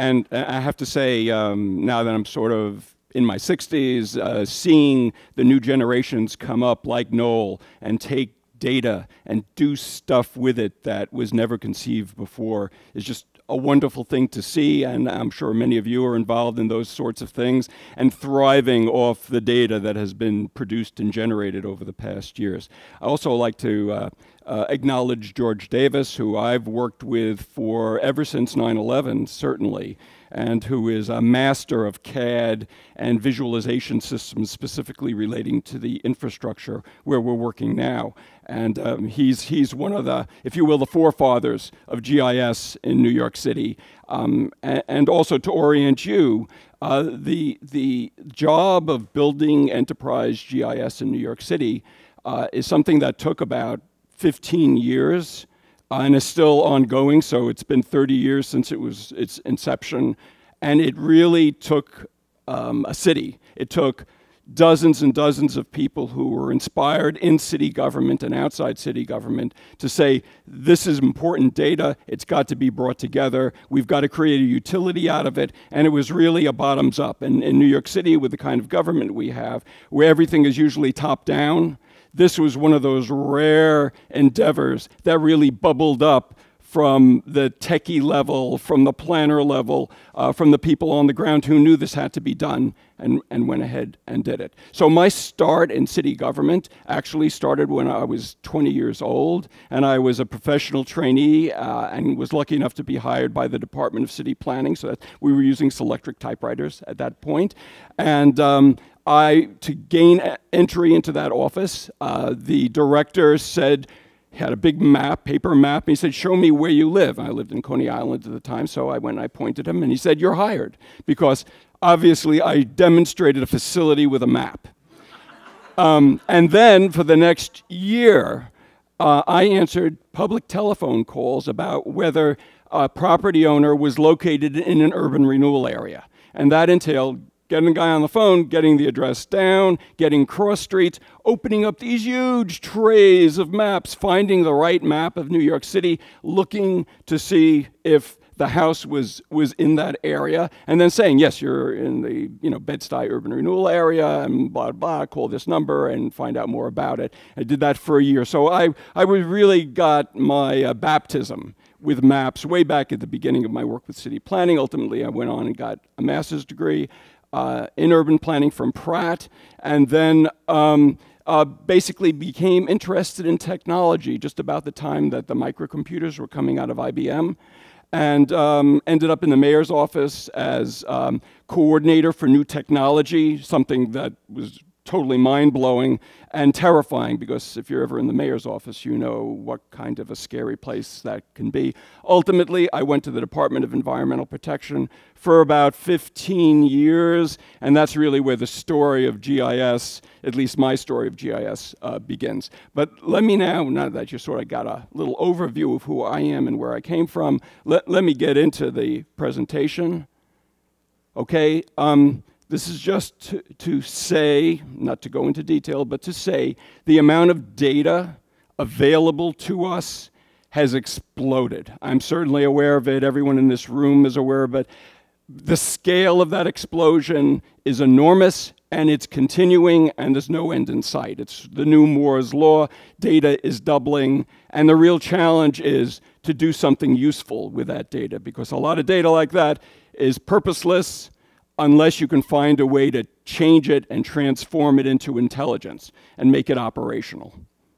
And I have to say, now that I'm sort of in my 60s, seeing the new generations come up like Noel and take data and do stuff with it that was never conceived before is just a wonderful thing to see, and I'm sure many of you are involved in those sorts of things and thriving off the data that has been produced and generated over the past years. I also like to acknowledge George Davis, who I've worked with for ever since 9/11, certainly, and who is a master of CAD and visualization systems specifically relating to the infrastructure where we're working now. And he's one of the, if you will, the forefathers of GIS in New York City. And also to orient you, the job of building enterprise GIS in New York City is something that took about 15 years and is still ongoing. So it's been 30 years since its inception. And it really took a city. It took dozens and dozens of people who were inspired in city government and outside city government to say, this is important data, it's got to be brought together, we've got to create a utility out of it, and it was really a bottoms up. And in New York City, with the kind of government we have, where everything is usually top down, this was one of those rare endeavors that really bubbled up from the techie level, from the planner level, from the people on the ground who knew this had to be done and went ahead and did it. So my start in city government actually started when I was 20 years old, and I was a professional trainee and was lucky enough to be hired by the Department of City Planning, so that we were using Selectric typewriters at that point. And to gain entry into that office, the director said, had a big map, paper map, and he said, show me where you live. And I lived in Coney Island at the time, so I went and I pointed him, and he said, you're hired, because obviously I demonstrated a facility with a map. And then for the next year, I answered public telephone calls about whether a property owner was located in an urban renewal area. And that entailed getting a guy on the phone, getting the address down, getting cross streets, opening up these huge trays of maps, finding the right map of New York City, looking to see if the house was in that area, and then saying, yes, you're in the Bed-Stuy urban renewal area, and blah, blah, call this number and find out more about it. I did that for a year. So I really got my baptism with maps way back at the beginning of my work with city planning. Ultimately, I went on and got a master's degree in urban planning from Pratt, and then basically became interested in technology just about the time that the microcomputers were coming out of IBM, and ended up in the mayor's office as coordinator for new technology, something that was totally mind-blowing and terrifying, because if you're ever in the mayor's office, you know what kind of a scary place that can be. Ultimately, I went to the Department of Environmental Protection for about 15 years, and that's really where the story of GIS, at least my story of GIS, begins. But let me now that you sort of got a little overview of who I am and where I came from, let me get into the presentation. Okay. This is just to say, not to go into detail, but to say the amount of data available to us has exploded. I'm certainly aware of it. Everyone in this room is aware of it. The scale of that explosion is enormous, and it's continuing, and there's no end in sight. It's the new Moore's law. Data is doubling, and the real challenge is to do something useful with that data, because a lot of data like that is purposeless, unless you can find a way to change it and transform it into intelligence and make it operational.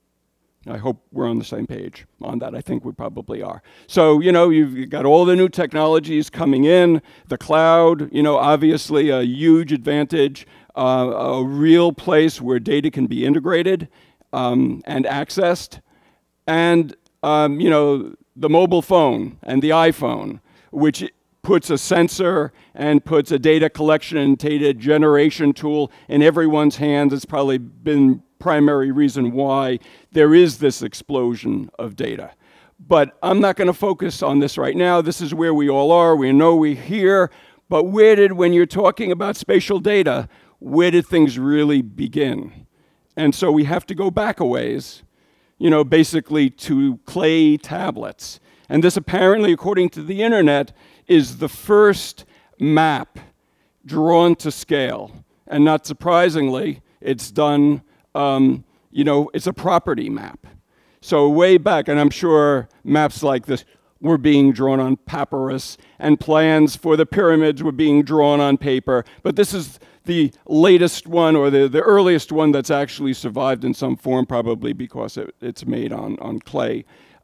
I hope we're on the same page on that. I think we probably are. So, you've got all the new technologies coming in, the cloud, obviously a huge advantage, a real place where data can be integrated and accessed, and, the mobile phone and the iPhone, which puts a sensor and puts a data collection and data generation tool in everyone's hands. It's probably been primary reason why there is this explosion of data. But I'm not going to focus on this right now. This is where we all are. We know we're here. But when you're talking about spatial data, where did things really begin? And so we have to go back a ways, basically to clay tablets. And this apparently, according to the internet, is the first map drawn to scale. And not surprisingly, it's done, it's a property map. So way back, and I'm sure maps like this were being drawn on papyrus, and plans for the pyramids were being drawn on paper, but this is the latest one, or the earliest one that's actually survived in some form, probably because it's made on clay.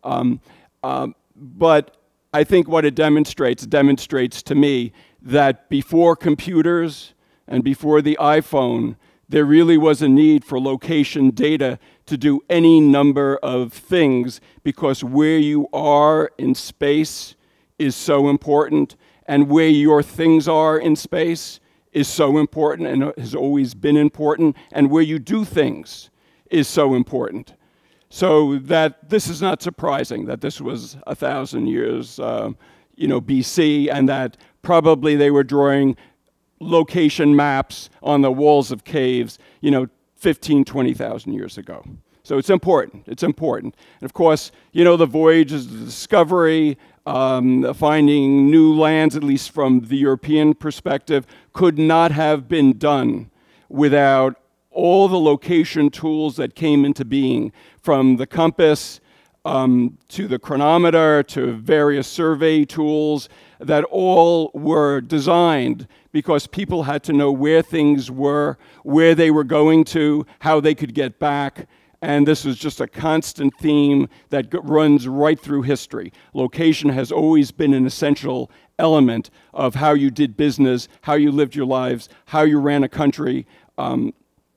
But I think what it demonstrates to me that before computers and before the iPhone, there really was a need for location data to do any number of things, because where you are in space is so important, and where your things are in space is so important and has always been important, and where you do things is so important. So that this is not surprising that this was 1,000 years BC, and that probably they were drawing location maps on the walls of caves 15, 20,000 years ago. So it's important. It's important. And of course, the voyages, the discovery, finding new lands, at least from the European perspective, could not have been done without all the location tools that came into being, from the compass to the chronometer to various survey tools, that all were designed because people had to know where things were, where they were going to, how they could get back. And this is just a constant theme that runs right through history. Location has always been an essential element of how you did business, how you lived your lives, how you ran a country. And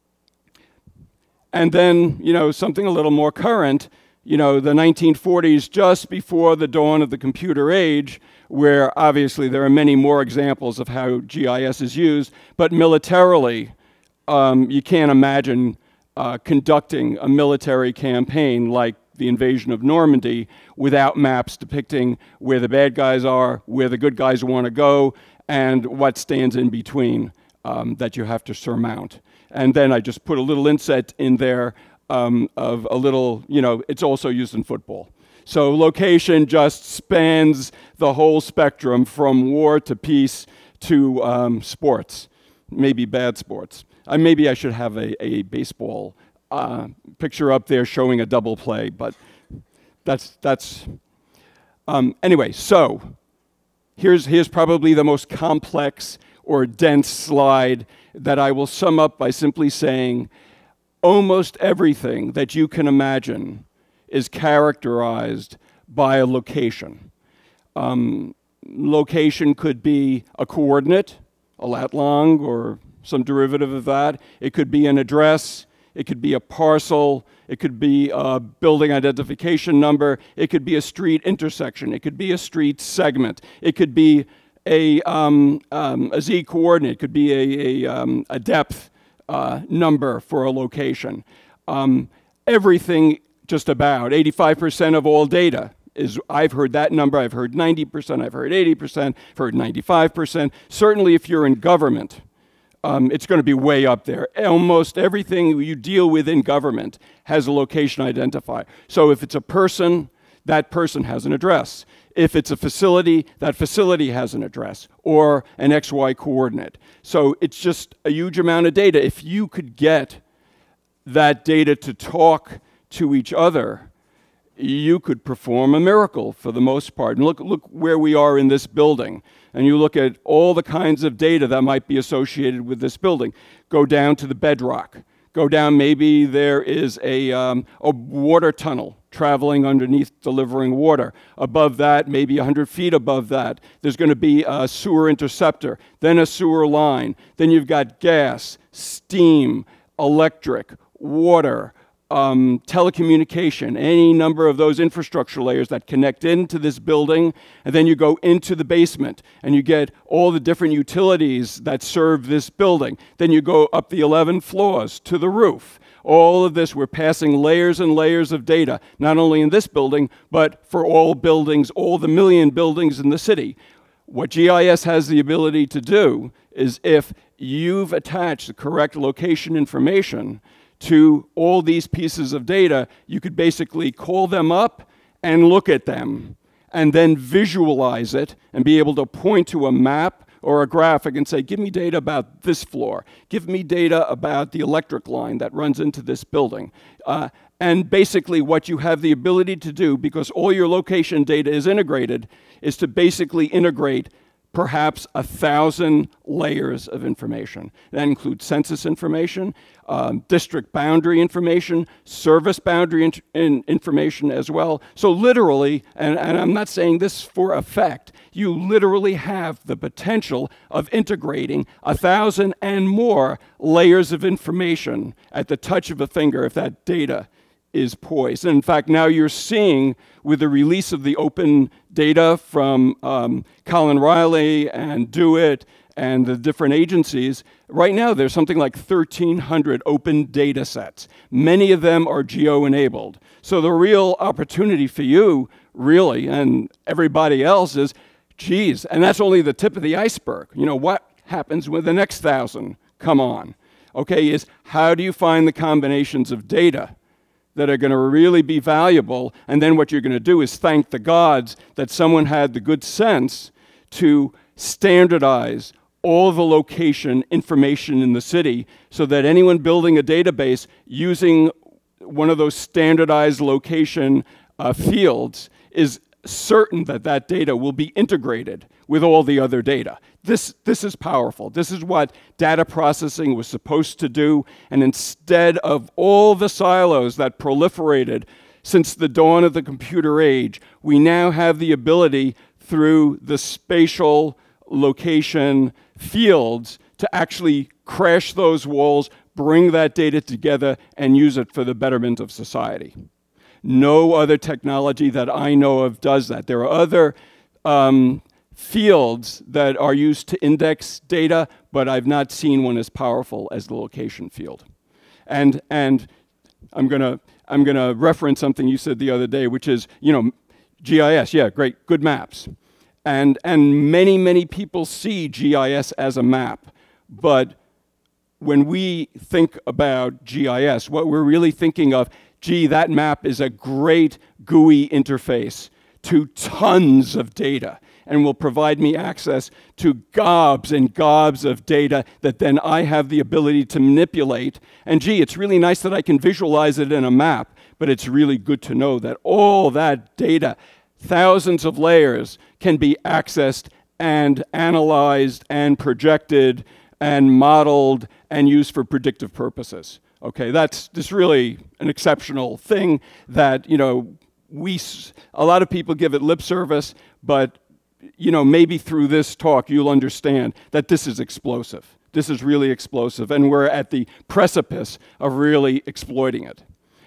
then, something a little more current, the 1940s, just before the dawn of the computer age, where obviously there are many more examples of how GIS is used, but militarily, you can't imagine conducting a military campaign like the invasion of Normandy without maps depicting where the bad guys are, where the good guys want to go, and what stands in between that you have to surmount. And then I just put a little inset in there of a little, it's also used in football. So location just spans the whole spectrum from war to peace to sports, maybe bad sports. Maybe I should have a baseball picture up there showing a double play, but anyway, so here's probably the most complex or dense slide that I will sum up by simply saying almost everything that you can imagine is characterized by a location. Location could be a coordinate, a lat long, or some derivative of that. It could be an address. It could be a parcel. It could be a building identification number. It could be a street intersection. It could be a street segment. It could be a Z coordinate. It could be a depth number for a location. Everything, just about 85% of all data is, I've heard that number, I've heard 90%, I've heard 80%, I've heard 95%. Certainly if you're in government, it's going to be way up there. Almost everything you deal with in government has a location identifier. So if it's a person, that person has an address. If it's a facility, that facility has an address or an XY coordinate. So it's just a huge amount of data. If you could get that data to talk to each other, you could perform a miracle for the most part. And look where we are in this building. And you look at all the kinds of data that might be associated with this building. Go down to the bedrock. Go down, maybe there is a water tunnel traveling underneath delivering water. Above that, maybe 100 feet above that, there's going to be a sewer interceptor, then a sewer line. Then you've got gas, steam, electric, water, telecommunication, any number of those infrastructure layers that connect into this building, and then you go into the basement and you get all the different utilities that serve this building. Then you go up the 11 floors to the roof. All of this, we're passing layers and layers of data, not only in this building, but for all buildings, all the million buildings in the city. What GIS has the ability to do is, if you've attached the correct location information to all these pieces of data, you could basically call them up and look at them and then visualize it and be able to point to a map or a graphic and say, give me data about this floor. Give me data about the electric line that runs into this building. And basically what you have the ability to do, because all your location data is integrated, is to basically integrate perhaps 1,000 layers of information. That includes census information, district boundary information, service boundary information as well. So literally, and I'm not saying this for effect, you literally have the potential of integrating 1,000 and more layers of information at the touch of a finger if that data is poised. And in fact, now you're seeing with the release of the open data from Colin Riley and DoIT and the different agencies, right now there's something like 1,300 open data sets. Many of them are geo-enabled. So the real opportunity for you, really, and everybody else is, geez, and that's only the tip of the iceberg. You know, what happens with the next 1,000 come on? Okay, is how do you find the combinations of data that are going to really be valuable, and then what you're going to do is thank the gods that someone had the good sense to standardize all the location information in the city so that anyone building a database using one of those standardized location fields is certain that that data will be integrated with all the other data. This is powerful. This is what data processing was supposed to do, and instead of all the silos that proliferated since the dawn of the computer age, we now have the ability through the spatial location fields to actually crash those walls, bring that data together, and use it for the betterment of society. No other technology that I know of does that. There are other fields that are used to index data, but I've not seen one as powerful as the location field. And I'm gonna reference something you said the other day, which is, you know, GIS, yeah, great, good maps. And many people see GIS as a map, but when we think about GIS, what we're really thinking of, gee, that map is a great GUI interface to tons of data and will provide me access to gobs and gobs of data that then I have the ability to manipulate. And gee, it's really nice that I can visualize it in a map, but it's really good to know that all that data, thousands of layers, can be accessed and analyzed and projected and modeled and used for predictive purposes. Okay, that's just really an exceptional thing that, you know, a lot of people give it lip service, but, you know, maybe through this talk you'll understand that this is explosive. This is really explosive, and we're at the precipice of really exploiting it.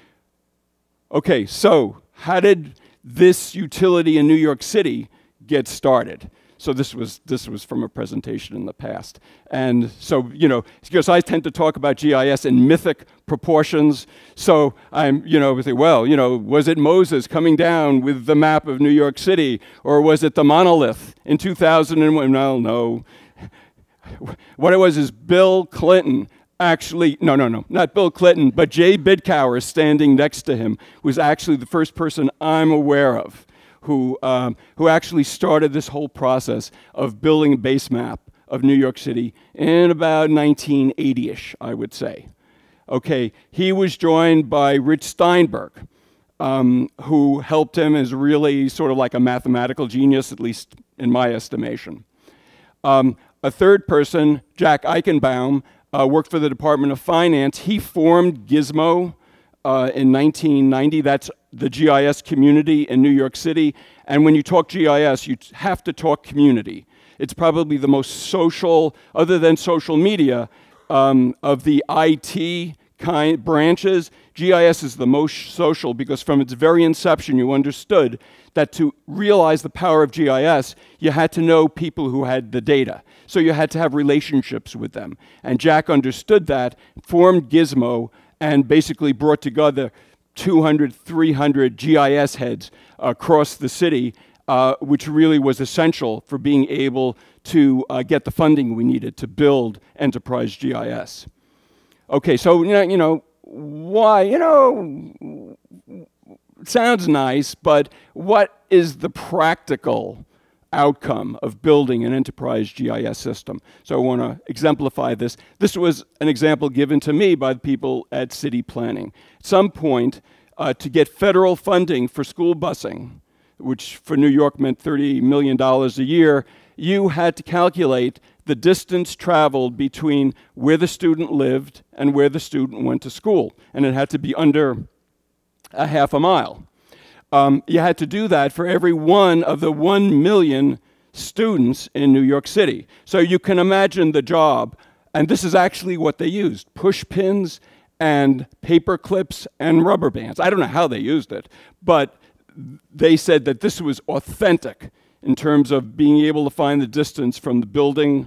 Okay, so how did this utility in New York City get started? So this was from a presentation in the past. And so, you know, because I tend to talk about GIS in mythic proportions, so I'm, you know, say, well, you know, was it Moses coming down with the map of New York City, or was it the monolith in 2001? No. What it was is Bill Clinton actually, no, not Bill Clinton, but Jay Bidkower standing next to him was actually the first person I'm aware of who actually started this whole process of building a base map of New York City in about 1980-ish, I would say. Okay, he was joined by Rich Steinberg, who helped him as really sort of like a mathematical genius, at least in my estimation. A third person, Jack Eichenbaum, worked for the Department of Finance. He formed Gizmo in 1990. That's the GIS community in New York City. And when you talk GIS, you have to talk community. It's probably the most social, other than social media, of the IT kind branches. GIS is the most social because from its very inception, you understood that to realize the power of GIS, you had to know people who had the data. So you had to have relationships with them. And Jack understood that, formed Gizmo, and basically brought together 200, 300 GIS heads across the city, which really was essential for being able to get the funding we needed to build enterprise GIS. Okay, so, you know, why, you know, it sounds nice, but what is the practical outcome of building an enterprise GIS system? So I want to exemplify this. This was an example given to me by the people at City Planning. At some point, to get federal funding for school busing, which for New York meant $30 million a year, you had to calculate the distance traveled between where the student lived and where the student went to school. And it had to be under a half a mile. You had to do that for every one of the 1 million students in New York City. So you can imagine the job. And this is actually what they used: push pins and paper clips and rubber bands. I don't know how they used it, but they said that this was authentic in terms of being able to find the distance from the building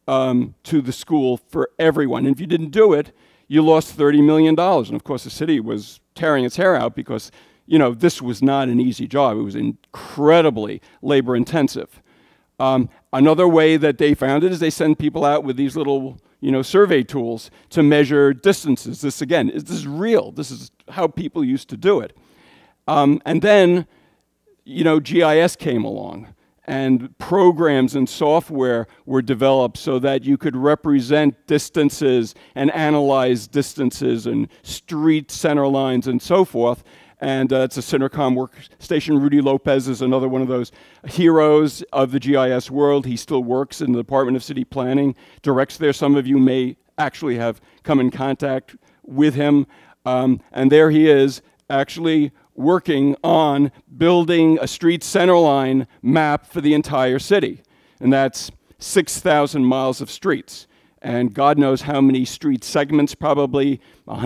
to the school for everyone. And if you didn't do it, you lost $30 million. And of course, the city was tearing its hair out because, you know, this was not an easy job. It was incredibly labor intensive. Another way that they found it is they send people out with these little, you know, survey tools to measure distances. This, again, this is real. This is how people used to do it. And then, you know, GIS came along, and programs and software were developed so that you could represent distances and analyze distances and street center lines and so forth. And it's a Cinercom workstation. Rudy Lopez is another one of those heroes of the GIS world. He still works in the Department of City Planning, directs there. Some of you may actually have come in contact with him. And there he is, actually working on building a street centerline map for the entire city. And that's 6,000 miles of streets. And God knows how many street segments, probably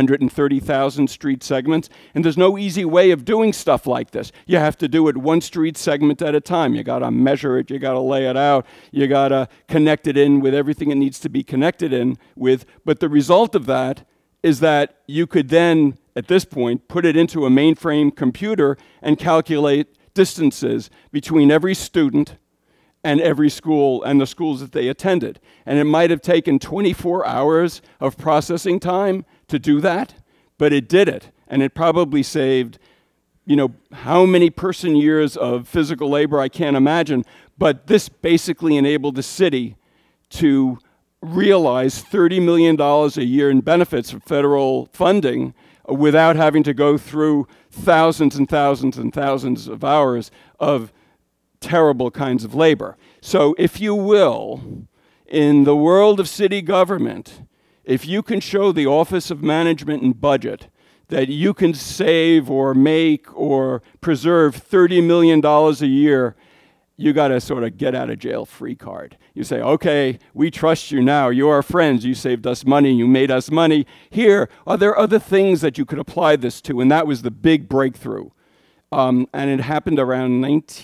130,000 street segments. And there's no easy way of doing stuff like this. You have to do it one street segment at a time. You got to measure it. You got to lay it out. You got to connect it in with everything it needs to be connected in with. But the result of that is that you could then, at this point, put it into a mainframe computer and calculate distances between every student and every school and the schools that they attended. And it might have taken 24 hours of processing time to do that, but it did it. And it probably saved, you know, how many person years of physical labor, I can't imagine. But this basically enabled the city to realize $30 million a year in benefits of federal funding without having to go through thousands and thousands and thousands of hours of terrible kinds of labor. So if you will, in the world of city government, if you can show the Office of Management and Budget that you can save or make or preserve $30 million a year, you got a sort of get out of jail free card. You say, okay, we trust you now. You're our friends. You saved us money. You made us money. Here, are there other things that you could apply this to? And that was the big breakthrough. And it happened around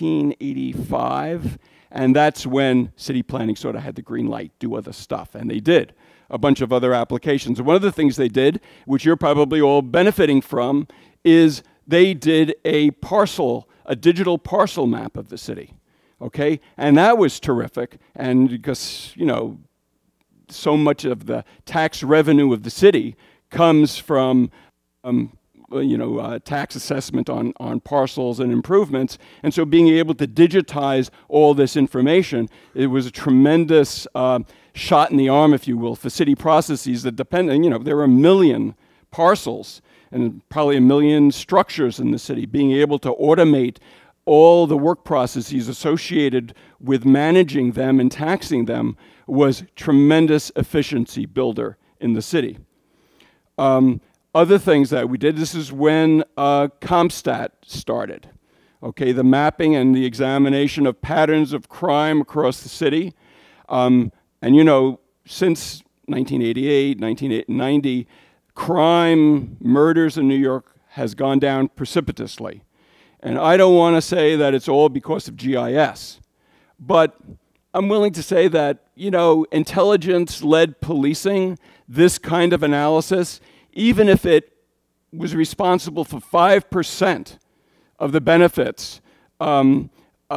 1985. And that's when city planning sort of had the green light, do other stuff. And they did a bunch of other applications. And one of the things they did, which you're probably all benefiting from, is they did a digital parcel map of the city. Okay, and that was terrific, and because, you know, so much of the tax revenue of the city comes from, tax assessment on parcels and improvements, and so being able to digitize all this information, it was a tremendous shot in the arm, if you will, for city processes that depend, you know, there are 1 million parcels and probably 1 million structures in the city. Being able to automate all the work processes associated with managing them and taxing them was tremendous efficiency builder in the city. Other things that we did, this is when Compstat started. Okay, the mapping and the examination of patterns of crime across the city. And you know, since 1988, 1990, crime, murders in New York has gone down precipitously. And I don't want to say that it's all because of GIS, but I'm willing to say that, you know, intelligence-led policing, this kind of analysis, even if it was responsible for 5% of the benefits, you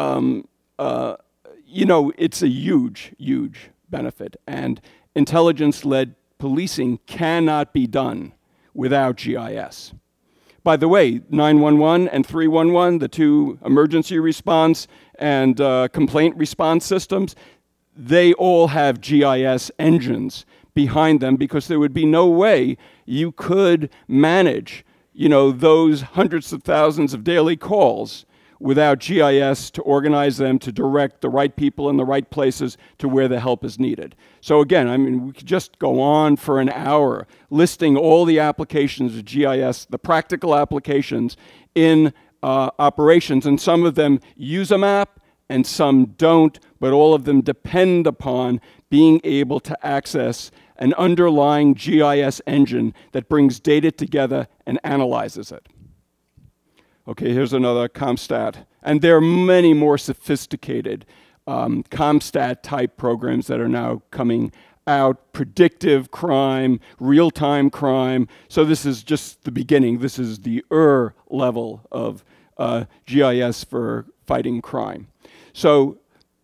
know, it's a huge, huge benefit. And intelligence-led policing cannot be done without GIS. by the way, 911 and 311, the two emergency response and complaint response systems, they all have GIS engines behind them, because there would be no way you could manage, you know, those hundreds of thousands of daily calls without GIS to organize them, to direct the right people in the right places to where the help is needed. So again, I mean, we could just go on for an hour listing all the applications of GIS, the practical applications in operations, and some of them use a map and some don't, but all of them depend upon being able to access an underlying GIS engine that brings data together and analyzes it. Okay, here's another Compstat. And there are many more sophisticated Compstat type programs that are now coming out, predictive crime, real-time crime. So this is just the beginning. This is the level of GIS for fighting crime. So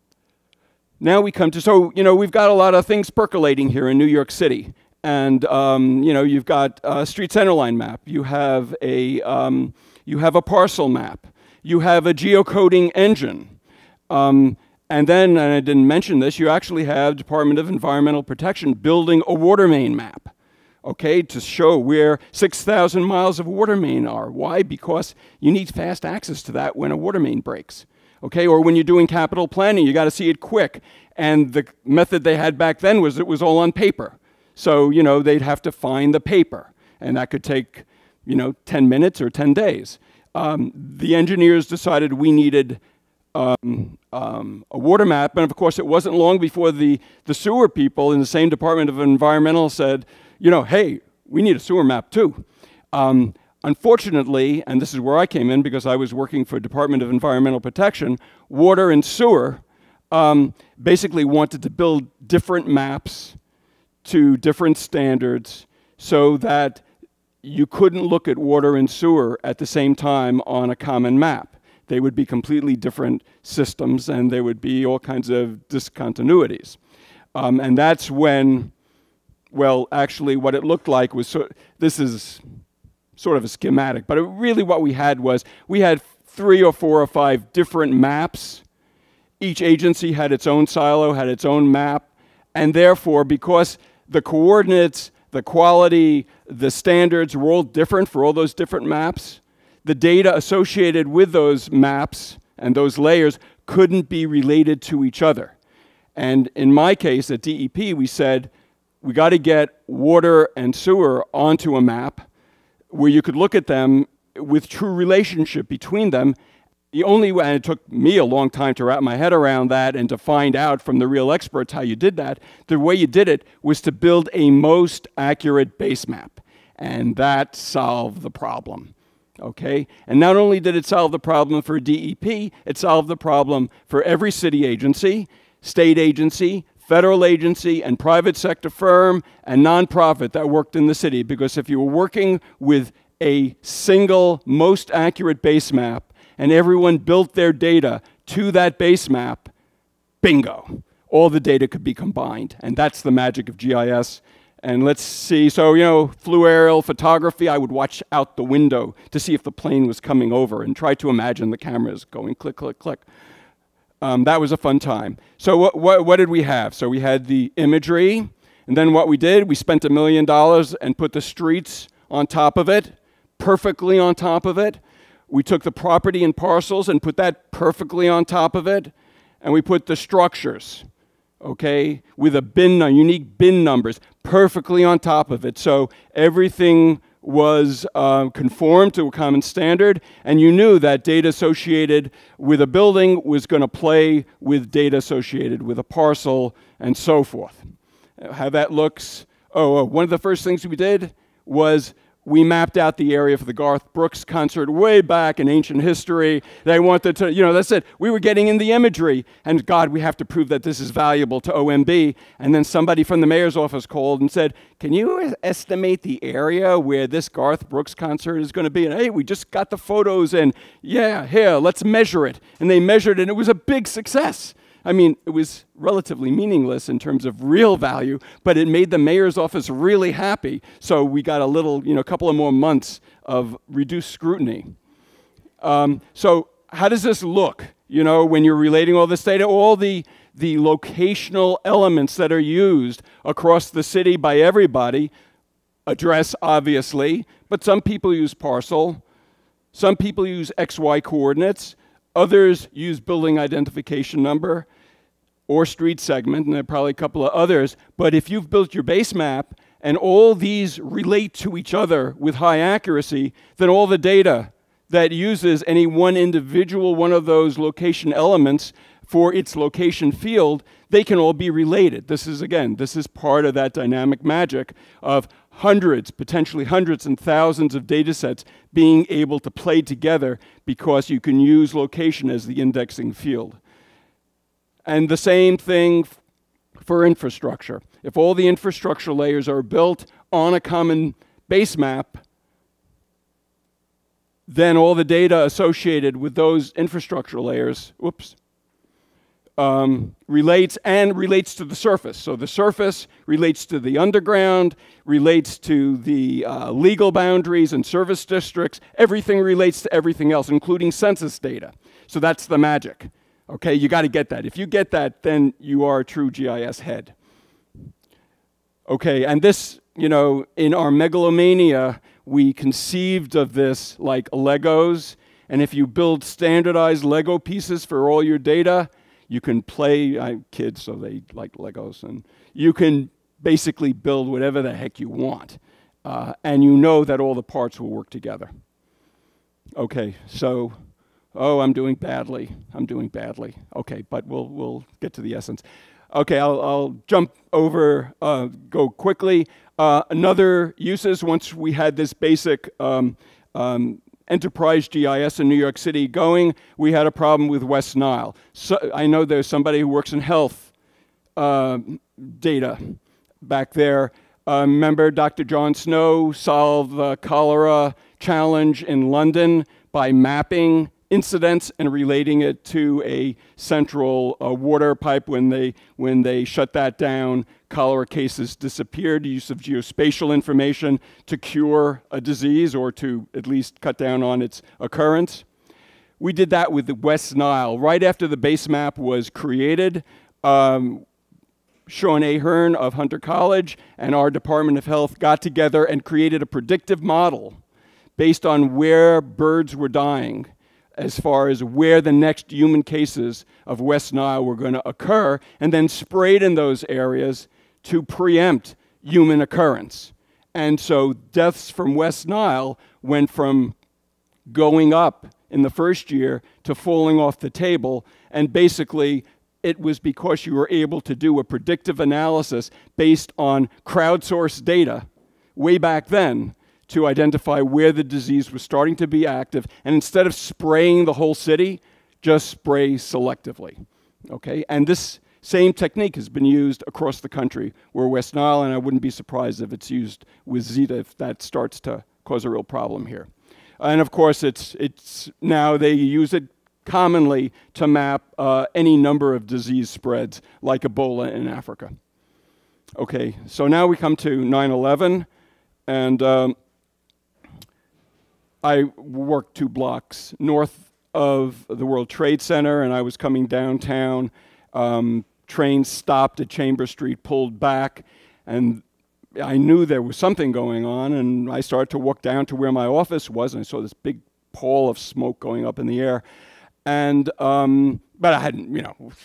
now we come to, so, you know, we've got a lot of things percolating here in New York City. And, you know, you've got a street centerline map. You have a parcel map. You have a geocoding engine. And then, and I didn't mention this, you actually have Department of Environmental Protection building a water main map, okay, to show where 6,000 miles of water main are. Why? Because you need fast access to that when a water main breaks, okay? Or when you're doing capital planning, you got to see it quick. And the method they had back then was it was all on paper. So, you know, they'd have to find the paper. And that could take, you know, 10 minutes or 10 days. The engineers decided we needed a water map, and of course it wasn't long before the sewer people in the same Department of Environmental said, you know, hey, we need a sewer map too. Unfortunately, and this is where I came in because I was working for Department of Environmental Protection, water and sewer basically wanted to build different maps to different standards so that you couldn't look at water and sewer at the same time on a common map. They would be completely different systems, and there would be all kinds of discontinuities. And that's when, well, actually what it looked like was, this is sort of a schematic, but really what we had was, we had 3 or 4 or 5 different maps. Each agency had its own silo, had its own map, and therefore, because the coordinates, the quality, the standards were all different for all those different maps, the data associated with those maps and those layers couldn't be related to each other. And in my case at DEP, we said, we got to get water and sewer onto a map where you could look at them with true relationship between them. The only way, and it took me a long time to wrap my head around that and to find out from the real experts how you did that, the way you did it was to build a most accurate base map. And that solved the problem. Okay? And not only did it solve the problem for DEP, it solved the problem for every city agency, state agency, federal agency, and private sector firm and nonprofit that worked in the city. Because if you were working with a single, most accurate base map, and everyone built their data to that base map, bingo. All the data could be combined. And that's the magic of GIS. And let's see, so, you know, flew aerial photography, I would watch out the window to see if the plane was coming over and try to imagine the cameras going click, click, click. That was a fun time. So what did we have? So we had the imagery, and then what we did, we spent $1 million and put the streets on top of it, perfectly on top of it. We took the property and parcels and put that perfectly on top of it, and we put the structures, okay, with a unique bin numbers, perfectly on top of it. So everything was conformed to a common standard, and you knew that data associated with a building was going to play with data associated with a parcel, and so forth. How that looks, one of the first things we did was we mapped out the area for the Garth Brooks concert way back in ancient history. They wanted to, you know, that's it. We were getting in the imagery, and God, we have to prove that this is valuable to OMB. And then somebody from the mayor's office called and said, can you estimate the area where this Garth Brooks concert is going to be? And hey, we just got the photos in. Yeah, here, let's measure it. And they measured it, and it was a big success. I mean, it was relatively meaningless in terms of real value, but it made the mayor's office really happy. So we got a little, couple of more months of reduced scrutiny. So how does this look, when you're relating all this data? All the locational elements that are used across the city by everybody, address obviously, but some people use parcel, some people use XY coordinates, others use building identification number or street segment, and there are probably a couple of others. But if you've built your base map and all these relate to each other with high accuracy, then all the data that uses any one individual one of those location elements for its location field, they can all be related. This is part of that dynamic magic of hundreds, potentially hundreds and thousands of data sets being able to play together because you can use location as the indexing field. And the same thing for infrastructure. If all the infrastructure layers are built on a common base map, then all the data associated with those infrastructure layers, relates to the surface. So the surface relates to the underground, relates to the legal boundaries and service districts. Everything relates to everything else, including census data. So that's the magic. Okay, you got to get that. If you get that, then you are a true GIS head. Okay, and this, in our megalomania, we conceived of this like Legos. And if you build standardized Lego pieces for all your data, you can play, kids, so they like Legos, and you can basically build whatever the heck you want. And you know that all the parts will work together. Okay, so, I'm doing badly. Okay, but we'll get to the essence. Okay, I'll jump over, go quickly. Another uses, once we had this basic enterprise GIS in New York City going, we had a problem with West Nile. So I know there's somebody who works in health data back there. Remember Dr. John Snow solved the cholera challenge in London by mapping incidents and relating it to a central water pipe. When they shut that down, cholera cases disappeared. The use of geospatial information to cure a disease or to at least cut down on its occurrence. We did that with the West Nile. Right after the base map was created, Sean Ahern of Hunter College and our Department of Health got together and created a predictive model based on where birds were dying, as far as where the next human cases of West Nile were going to occur, and then sprayed in those areas to preempt human occurrence. And so deaths from West Nile went from going up in the first year to falling off the table, and basically it was because you were able to do a predictive analysis based on crowdsourced data way back then to identify where the disease was starting to be active, and instead of spraying the whole city, just spray selectively, okay? And this same technique has been used across the country where West Nile, and I wouldn't be surprised if it's used with Zeta if that starts to cause a real problem here. And of course, it's now they use it commonly to map any number of disease spreads like Ebola in Africa. Okay, so now we come to 9/11, and I worked 2 blocks north of the World Trade Center, and I was coming downtown. Train stopped at Chambers Street, pulled back, and I knew there was something going on, and I started to walk down to where my office was, and I saw this big pall of smoke going up in the air. And, but I hadn't,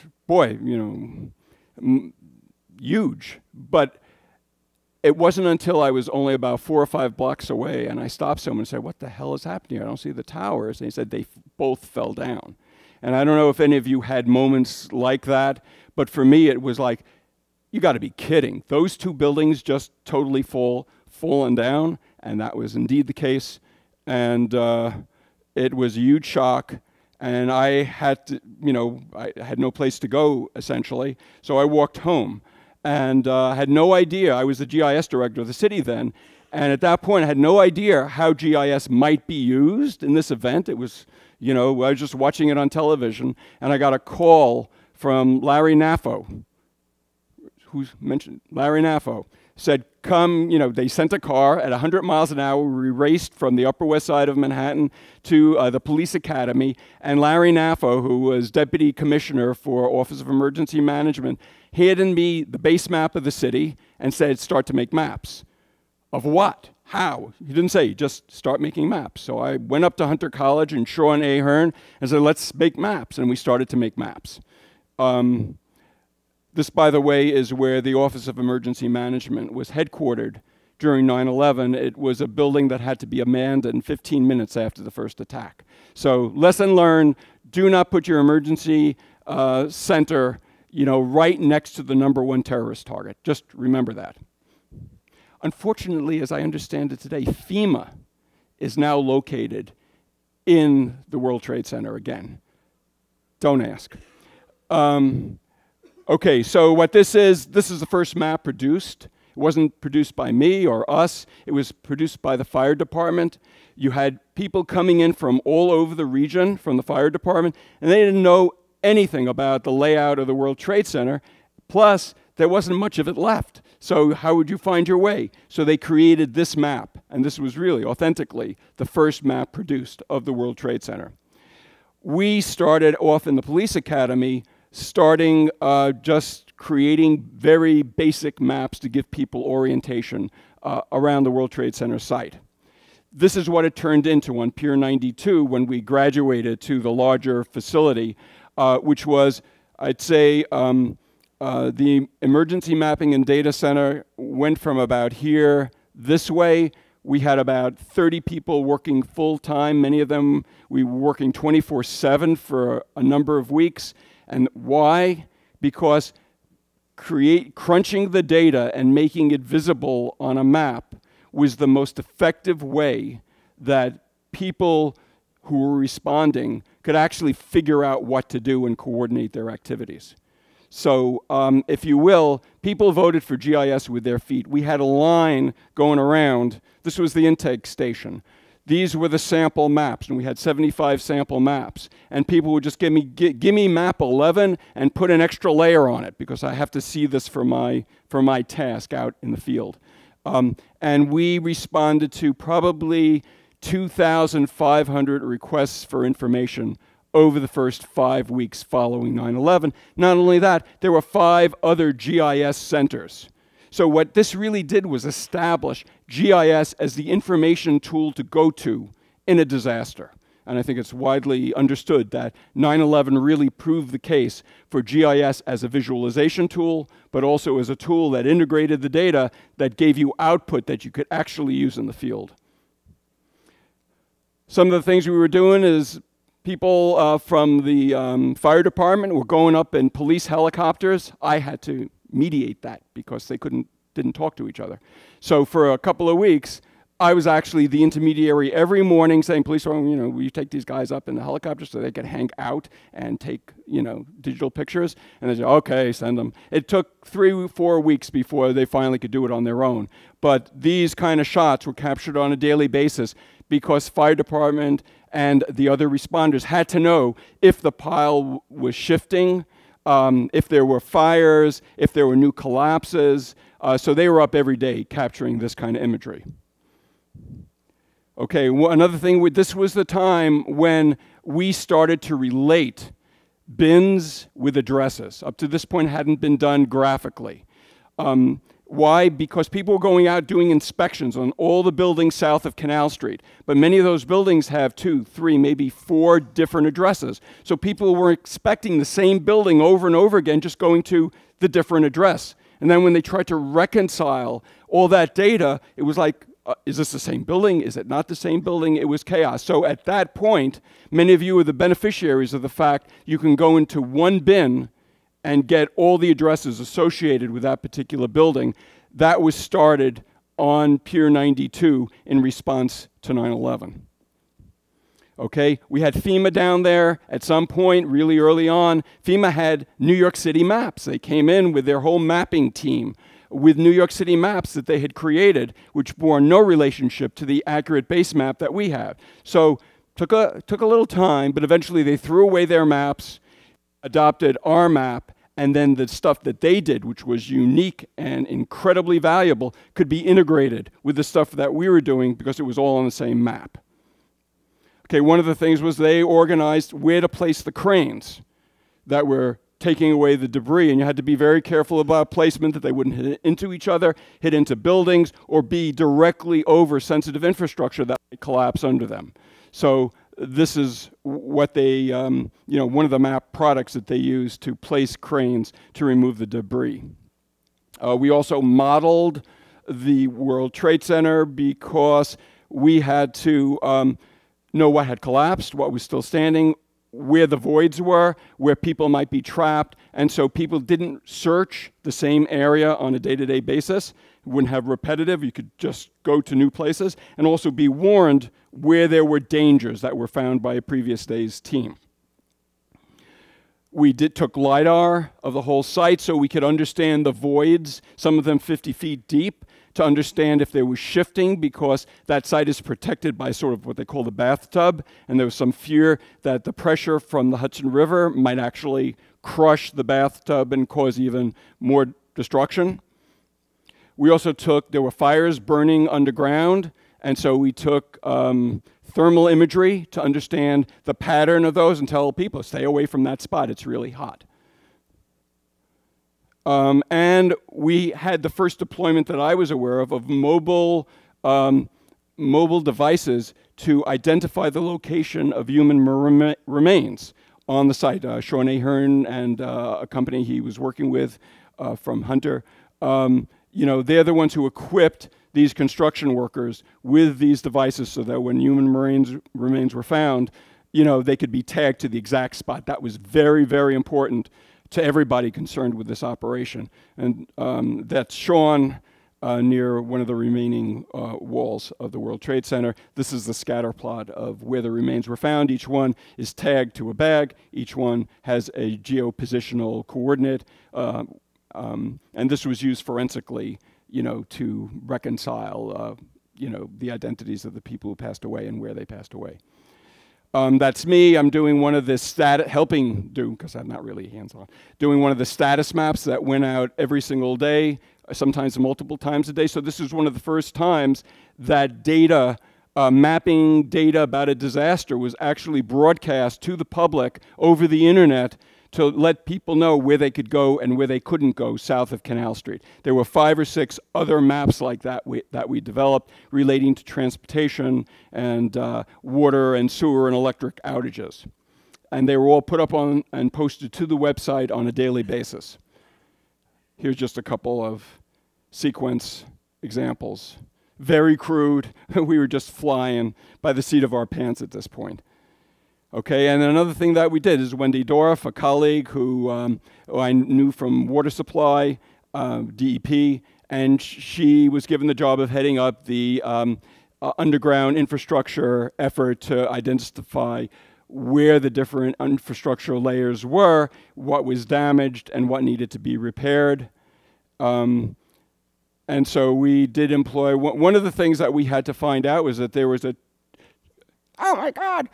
huge. But it wasn't until I was only about 4 or 5 blocks away, and I stopped someone and said, "What the hell is happening here? I don't see the towers." And he said, "They both fell down." And I don't know if any of you had moments like that, but for me it was like, you got to be kidding. Those 2 buildings just totally fallen down, and that was indeed the case. And it was a huge shock, and I had to, I had no place to go, essentially, so I walked home. And I had no idea. I was the GIS director of the city then, and at that point I had no idea how GIS might be used in this event. It was, I was just watching it on television, and I got a call from Larry Naffo, who's mentioned, Larry Naffo, said, come, they sent a car at 100 miles an hour. We raced from the Upper West Side of Manhattan to the police academy. And Larry Naffo, who was deputy commissioner for Office of Emergency Management, handed me the base map of the city and said, start to make maps. Of what? How? He didn't say, just start making maps. So I went up to Hunter College and Sean Ahern and said, let's make maps. And we started to make maps. This, by the way, is where the Office of Emergency Management was headquartered during 9/11. It was a building that had to be manned in 15 minutes after the first attack. So lesson learned, do not put your emergency center right next to the #1 terrorist target. Just remember that. Unfortunately, as I understand it today, FEMA is now located in the World Trade Center again. Don't ask. Okay, so what this is the first map produced. It wasn't produced by me or us. It was produced by the fire department. You had people coming in from all over the region from the fire department, and they didn't know anything about the layout of the World Trade Center. Plus, there wasn't much of it left. So how would you find your way? So they created this map, and this was really authentically the first map produced of the World Trade Center. We started off in the police academy starting just creating very basic maps to give people orientation around the World Trade Center site. This is what it turned into on Pier 92 when we graduated to the larger facility, which was, I'd say, the emergency mapping and data center went from about here this way. We had about 30 people working full-time. Many of them, we were working 24/7 for a number of weeks. And why? Because crunching the data and making it visible on a map was the most effective way that people who were responding could actually figure out what to do and coordinate their activities. So, if you will, people voted for GIS with their feet. We had a line going around. This was the intake station. These were the sample maps, and we had 75 sample maps. And people would just give me map 11 and put an extra layer on it because I have to see this for my task out in the field. And we responded to probably 2,500 requests for information over the first 5 weeks following 9/11. Not only that, there were 5 other GIS centers. So what this really did was establish GIS as the information tool to go to in a disaster. And I think it's widely understood that 9/11 really proved the case for GIS as a visualization tool, but also as a tool that integrated the data that gave you output that you could actually use in the field. Some of the things we were doing is people from the fire department were going up in police helicopters. I had to mediate that because they didn't talk to each other. So for a couple of weeks, I was actually the intermediary every morning saying, police, will you take these guys up in the helicopter so they could hang out and take, digital pictures? And they said, okay, send them. It took 3 or 4 weeks before they finally could do it on their own. But these kind of shots were captured on a daily basis because fire department and the other responders had to know if the pile was shifting, if there were fires, if there were new collapses. So they were up every day capturing this kind of imagery. Okay, another thing, this was the time when we started to relate bins with addresses. Up to this point, it hadn't been done graphically. Why? Because people were going out doing inspections on all the buildings south of Canal Street. But many of those buildings have 2, 3, maybe 4 different addresses. So people were expecting the same building over and over again, just going to the different address. And then when they tried to reconcile all that data, it was like, is this the same building? Is it not the same building? It was chaos. So at that point, many of you are the beneficiaries of the fact you can go into one bin and get all the addresses associated with that particular building. That was started on Pier 92 in response to 9/11. Okay, we had FEMA down there at some point, really early on. FEMA had New York City maps. They came in with their whole mapping team with New York City maps that they had created, which bore no relationship to the accurate base map that we have. So took a little time, but eventually they threw away their maps. adopted our map, and then the stuff that they did, which was unique and incredibly valuable, could be integrated with the stuff that we were doing because it was all on the same map. Okay, one of the things was they organized where to place the cranes that were taking away the debris, and you had to be very careful about placement that they wouldn't hit into each other, hit into buildings, or be directly over sensitive infrastructure that might collapse under them. So this is what they, one of the map products that they use to place cranes to remove the debris. We also modeled the World Trade Center because we had to know what had collapsed, what was still standing, where the voids were, where people might be trapped, and so people didn't search the same area on a day-to-day basis. It wouldn't have repetitive, you could just go to new places, and also be warned where there were dangers that were found by a previous day's team. We took LiDAR of the whole site so we could understand the voids, some of them 50 feet deep, to understand if there was shifting, because that site is protected by sort of what they call the bathtub, and there was some fear that the pressure from the Hudson River might actually crush the bathtub and cause even more destruction. We also there were fires burning underground, and so we took thermal imagery to understand the pattern of those and tell people, stay away from that spot, it's really hot. And we had the first deployment that I was aware of mobile devices to identify the location of human remains on the site. Sean Ahern and a company he was working with from Hunter, they're the ones who equipped these construction workers with these devices so that when human remains were found, they could be tagged to the exact spot. That was very, very important to everybody concerned with this operation. And that's Sean near one of the remaining walls of the World Trade Center. This is the scatter plot of where the remains were found. Each one is tagged to a bag. Each one has a geopositional coordinate. And this was used forensically, to reconcile, the identities of the people who passed away and where they passed away. That's me. I'm doing one of the helping do, because I'm not really hands-on, doing one of the status maps that went out every single day, sometimes multiple times a day. So this is one of the first times that data, mapping data about a disaster was actually broadcast to the public over the internet to let people know where they could go and where they couldn't go south of Canal Street. There were 5 or 6 other maps like that we developed relating to transportation and water and sewer and electric outages. And they were all put up on and posted to the website on a daily basis. Here's just a couple of sequence examples. Very crude. We were just flying by the seat of our pants at this point. Okay, and another thing that we did is Wendy Dorff, a colleague who I knew from water supply, DEP, and she was given the job of heading up the underground infrastructure effort to identify where the different infrastructure layers were, what was damaged, and what needed to be repaired. And so we did employ, one of the things that we had to find out was that there was a, oh my God,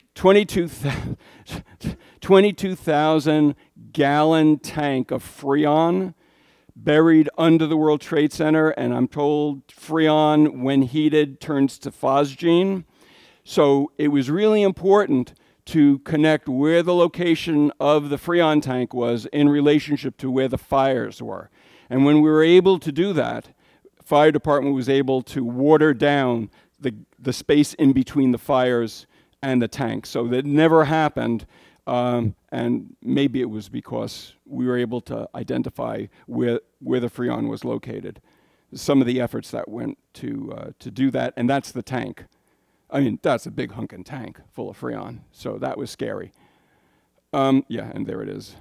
22,000 gallon tank of Freon buried under the World Trade Center, and I'm told Freon, when heated, turns to phosgene. So it was really important to connect where the location of the Freon tank was in relationship to where the fires were. And when we were able to do that, the fire department was able to water down the space in between the fires and the tank. So that never happened, and maybe it was because we were able to identify where the Freon was located. Some of the efforts that went to do that, and that's the tank. I mean, that's a big hunkin' tank full of Freon, so that was scary. Yeah, and there it is.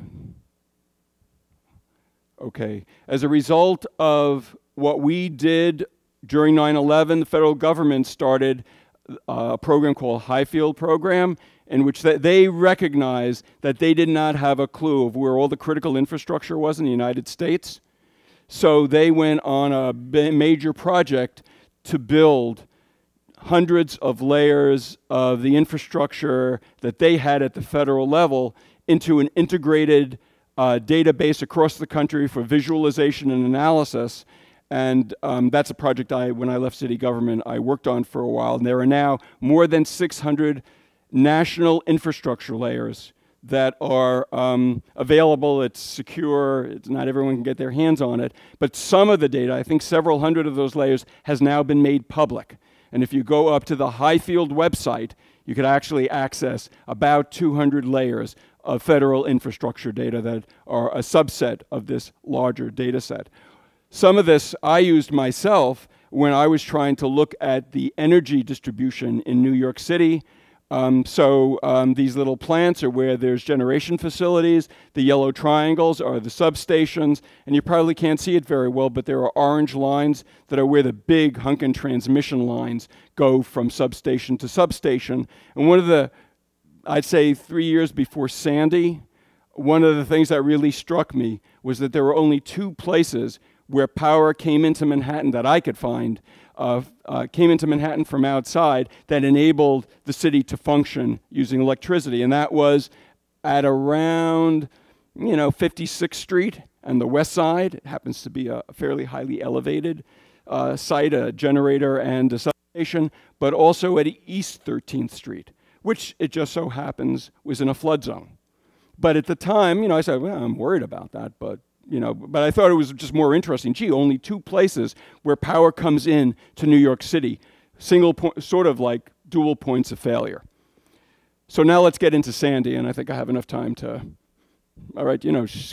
Okay, as a result of what we did during 9/11, the federal government started a program called Highfield Program, in which they recognized that they did not have a clue of where all the critical infrastructure was in the United States. So they went on a major project to build hundreds of layers of the infrastructure that they had at the federal level into an integrated database across the country for visualization and analysis. And that's a project when I left city government, I worked on for a while. And there are now more than 600 national infrastructure layers that are available. It's secure. Not everyone can get their hands on it. But some of the data, I think several hundred of those layers, has now been made public. And if you go up to the Highfield website, you could actually access about 200 layers of federal infrastructure data that are a subset of this larger data set. Some of this I used myself when I was trying to look at the energy distribution in New York City. These little plants are where there's generation facilities. The yellow triangles are the substations, and you probably can't see it very well, but there are orange lines that are where the big hunkin' transmission lines go from substation to substation. And one of the, I'd say 3 years before Sandy, one of the things that really struck me was that there were only 2 places where power came into Manhattan that I could find, came into Manhattan from outside that enabled the city to function using electricity. And that was at around, 56th Street and the west side. It happens to be a fairly highly elevated site, a generator and a substation, but also at East 13th Street, which it just so happens was in a flood zone. But at the time, I said, well, I'm worried about that, but I thought it was just more interesting. Gee, only 2 places where power comes in to New York City, single point, sort of like dual points of failure. So now let's get into Sandy, and I think I have enough time to. All right,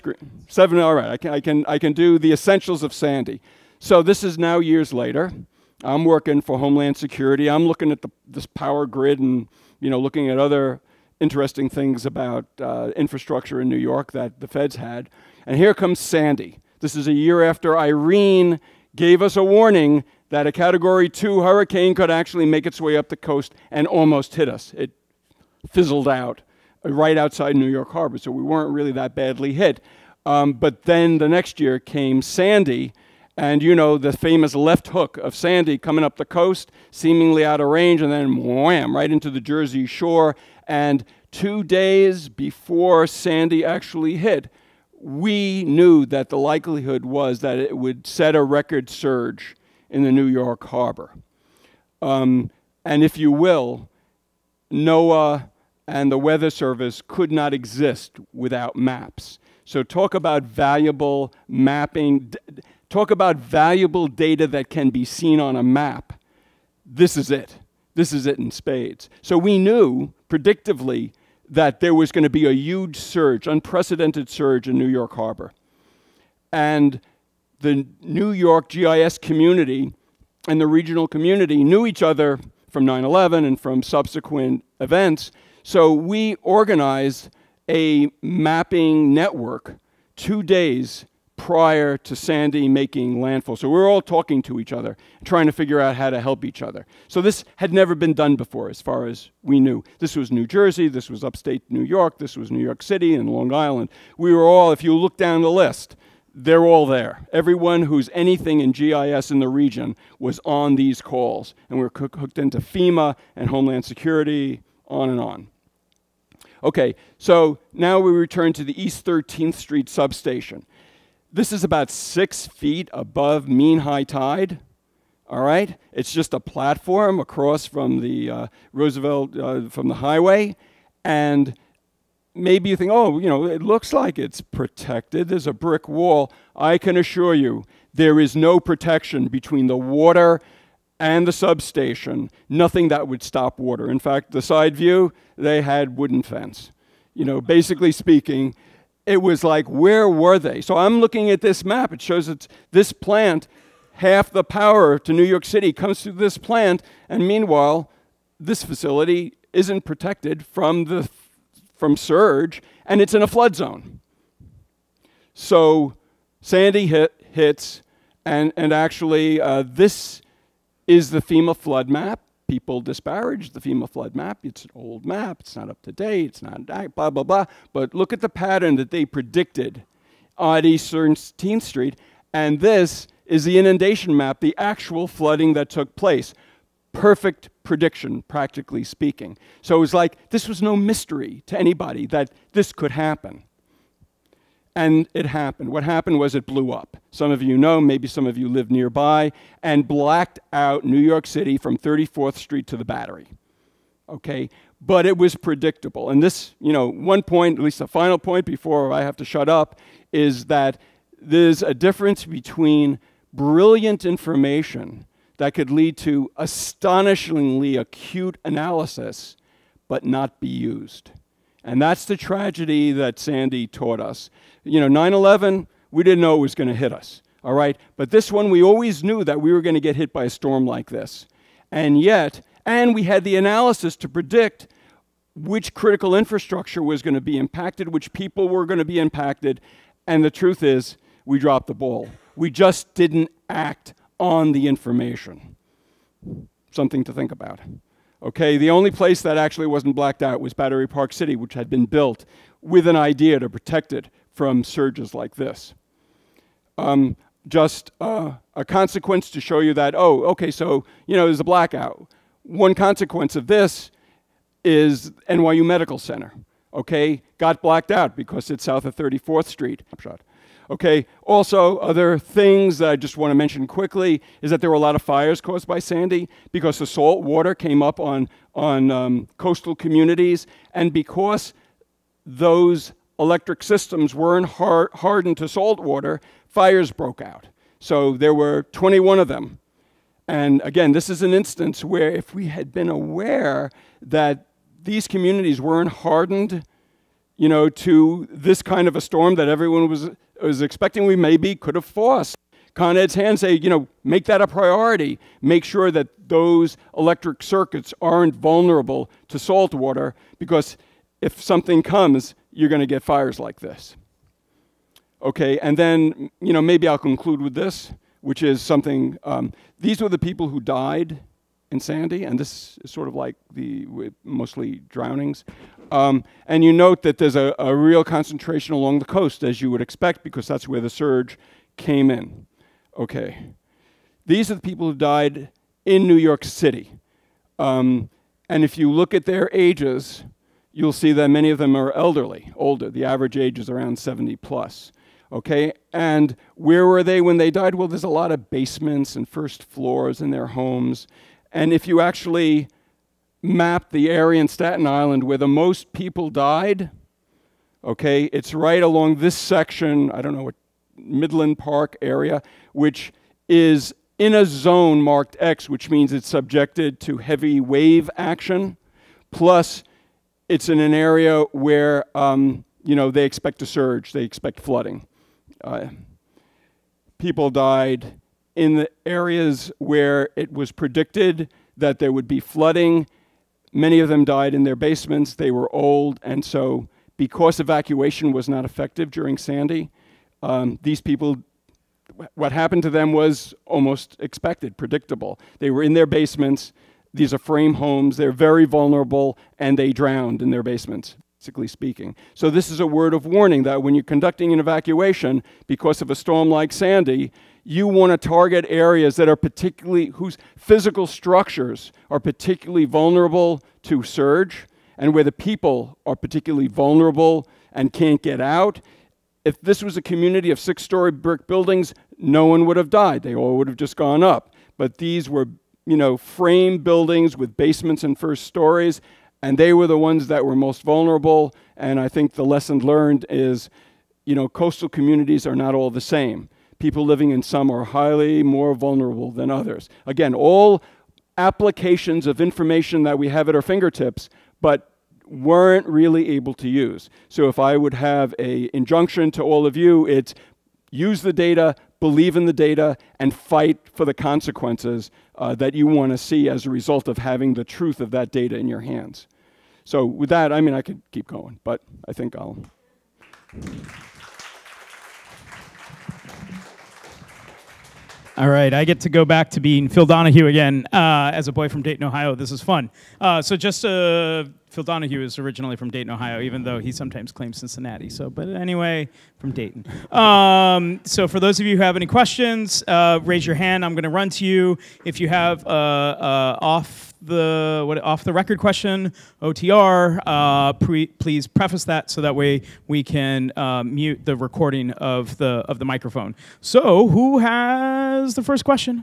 7. All right, I can do the essentials of Sandy. So this is now years later. I'm working for Homeland Security. I'm looking at this power grid and looking at other interesting things about infrastructure in New York that the feds had. And here comes Sandy. This is a year after Irene gave us a warning that a Category 2 hurricane could actually make its way up the coast and almost hit us. It fizzled out right outside New York Harbor, so we weren't really that badly hit. But then the next year came Sandy, and the famous left hook of Sandy coming up the coast, seemingly out of range, and then wham, right into the Jersey shore. And 2 days before Sandy actually hit, we knew that the likelihood was that it would set a record surge in the New York Harbor. And if you will, NOAA and the Weather Service could not exist without maps. So talk about valuable mapping, talk about valuable data that can be seen on a map. This is it. This is it in spades. So we knew, predictively, that there was going to be a huge surge, unprecedented surge in New York Harbor. And the New York GIS community and the regional community knew each other from 9/11 and from subsequent events. So we organized a mapping network 2 days prior to Sandy making landfall. So we were all talking to each other, trying to figure out how to help each other. So this had never been done before, as far as we knew. This was New Jersey, this was upstate New York, this was New York City and Long Island. We were all, if you look down the list, they're all there. Everyone who's anything in GIS in the region was on these calls. And we were hooked into FEMA and Homeland Security, on and on. Okay, so now we return to the East 13th Street substation. This is about 6 feet above mean high tide, all right? It's just a platform across from the Roosevelt, from the highway, and maybe you think, oh, it looks like it's protected. There's a brick wall. I can assure you there is no protection between the water and the substation, nothing that would stop water. In fact, the side view, they had wooden fence. Basically speaking, it was like, where were they? So I'm looking at this map. It shows it's this plant, half the power to New York City comes through this plant, and meanwhile, this facility isn't protected from surge, and it's in a flood zone. So Sandy hits, and actually this is the FEMA flood map. People disparage the FEMA flood map. It's an old map. It's not up to date. It's not blah, blah, blah. But look at the pattern that they predicted on East 13th Street. And this is the inundation map, the actual flooding that took place. perfect prediction, practically speaking. So it was like, this was no mystery to anybody that this could happen. And it happened. What happened was it blew up. Some of you know, maybe some of you live nearby, and blacked out New York City from 34th Street to the Battery. Okay? But it was predictable. And this, one point, at least a final point before I have to shut up, is that there's a difference between brilliant information that could lead to astonishingly acute analysis, but not be used. And that's the tragedy that Sandy taught us. 9/11, we didn't know it was going to hit us, all right? But this one, we always knew that we were going to get hit by a storm like this. And we had the analysis to predict which critical infrastructure was going to be impacted, which people were going to be impacted. And the truth is, we dropped the ball. We just didn't act on the information. Something to think about. Okay, the only place that actually wasn't blacked out was Battery Park City, which had been built with an idea to protect it from surges like this. Just a consequence to show you that, so, there's a blackout. One consequence of this is NYU Medical Center, okay? Got blacked out because it's south of 34th Street. Okay, also other things that I just want to mention quickly is that there were a lot of fires caused by Sandy because the salt water came up on coastal communities, and because those electric systems weren't hardened to salt water, fires broke out. So there were 21 of them. And again, this is an instance where if we had been aware that these communities weren't hardened, to this kind of a storm that everyone was expecting, we maybe could have forced Con Ed's hand, say, make that a priority. Make sure that those electric circuits aren't vulnerable to salt water, because if something comes, you're going to get fires like this. Okay, and then, maybe I'll conclude with this, which is something, these were the people who died in Sandy, and this is sort of like mostly drownings. And you note that there's a real concentration along the coast, as you would expect, because that's where the surge came in. Okay. These are the people who died in New York City. And if you look at their ages, you'll see that many of them are older. The average age is around 70 plus. Okay, and where were they when they died? Well, there's a lot of basements and first floors in their homes. And if you actually map the area in Staten Island where the most people died, okay, it's right along this section, I don't know what, Midland Park area, which is in a zone marked X, which means it's subjected to heavy wave action, plus it's in an area where, they expect a surge, they expect flooding. People died in the areas where it was predicted that there would be flooding. Many of them died in their basements. They were old, and so because evacuation was not effective during Sandy, these people, what happened to them was almost expected, predictable. They were in their basements. These are frame homes. They're very vulnerable, and they drowned in their basements, basically speaking. So this is a word of warning that when you're conducting an evacuation because of a storm like Sandy, you want to target areas that are whose physical structures are particularly vulnerable to surge, and where the people are particularly vulnerable and can't get out. If this was a community of 6-story brick buildings, no one would have died. They all would have just gone up. But these were, frame buildings with basements and first stories, and they were the ones that were most vulnerable. And I think the lesson learned is, coastal communities are not all the same. People living in some are highly more vulnerable than others. Again, all applications of information that we have at our fingertips, but weren't really able to use. So if I would have an injunction to all of you, it's use the data, believe in the data, and fight for the consequences that you want to see as a result of having the truth of that data in your hands. So with that, I could keep going, but I think I'll... All right, I get to go back to being Phil Donahue again as a boy from Dayton, Ohio. This is fun. Phil Donahue is originally from Dayton, Ohio, even though he sometimes claims Cincinnati. But anyway, from Dayton. So for those of you who have any questions, raise your hand. I'm going to run to you. If you have off the record question, OTR, please preface that so that way we can mute the recording of the microphone. So who has the first question?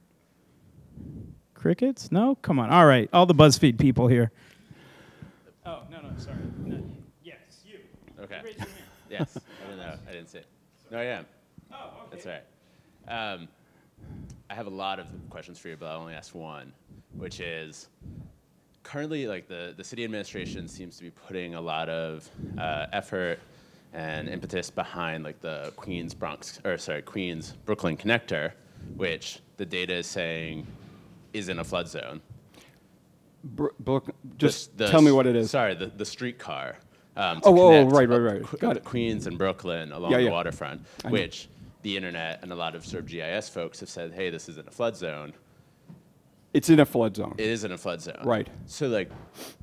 Crickets? No? Come on. All right. All the BuzzFeed people here. Oh, no, sorry. No, yes, you. Okay. Raise your hand. Yes. I don't know. I didn't see it. No, I am. Oh, okay. That's all right. I have a lot of questions for you, but I'll only ask one, which is currently, like, the city administration seems to be putting a lot of effort and impetus behind, like, the Queens Brooklyn connector, which the data is saying is in a flood zone. Just tell me what it is. Sorry, the streetcar. Right. Got it. Queens and Brooklyn along the waterfront, which the internet and a lot of sort of GIS folks have said, hey, this is in a flood zone. It's in a flood zone. It is in a flood zone. Right. So, like,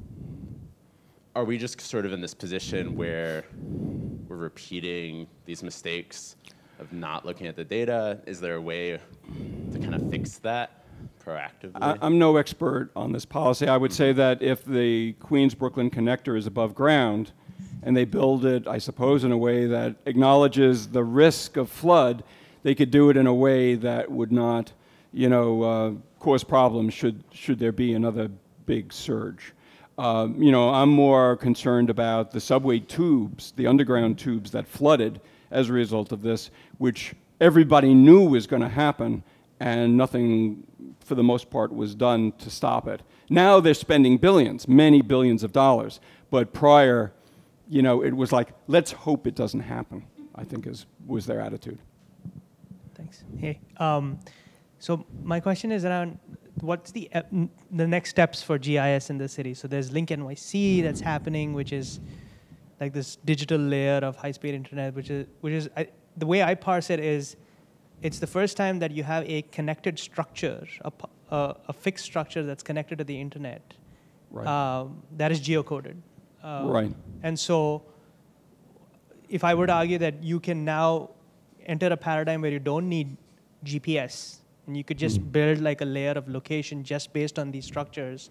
are we just sort of in this position where we're repeating these mistakes of not looking at the data? Is there a way to kind of fix that proactively? I'm no expert on this policy. I would say that if the Queens-Brooklyn connector is above ground and they build it, I suppose, in a way that acknowledges the risk of flood, they could do it in a way that would not, cause problems should there be another big surge. I'm more concerned about the subway tubes, the underground tubes that flooded as a result of this, which everybody knew was going to happen, and nothing, for the most part, was done to stop it. Now they're spending billions, many billions of dollars, but prior, it was like, let's hope it doesn't happen, I think was their attitude. Thanks. Hey, so my question is around what's the next steps for GIS in the city? So there's Link NYC that's happening, which is like this digital layer of high-speed internet, which is the way I parse it is, it's the first time that you have a connected structure, a fixed structure that's connected to the internet, right. That is geocoded. Right. And so if I were to argue that you can now enter a paradigm where you don't need GPS, and you could just build like a layer of location just based on these structures,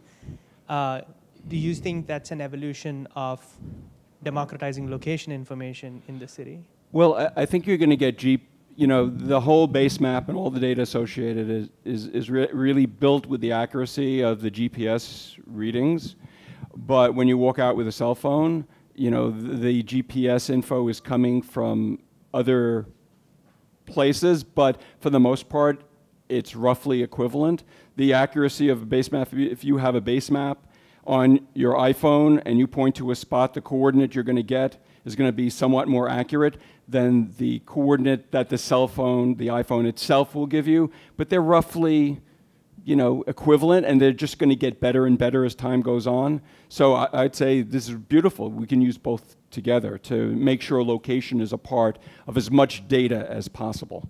do you think that's an evolution of democratizing location information in the city? Well, I think you're going to get the whole base map and all the data associated is really built with the accuracy of the GPS readings. But when you walk out with a cell phone, the GPS info is coming from other places, but for the most part, it's roughly equivalent. The accuracy of a base map, if you have a base map on your iPhone and you point to a spot, the coordinate you're going to get is going to be somewhat more accurate than the coordinate that the cell phone, the iPhone itself will give you, but they're roughly, equivalent, and they're just going to get better and better as time goes on. So I'd say this is beautiful. We can use both together to make sure location is a part of as much data as possible.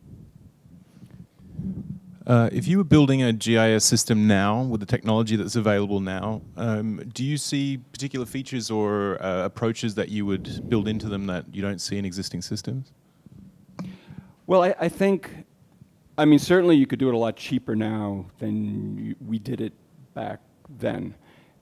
If you were building a GIS system now with the technology that's available now, do you see particular features or approaches that you would build into them that you don't see in existing systems? Well, I think, certainly you could do it a lot cheaper now than we did it back then.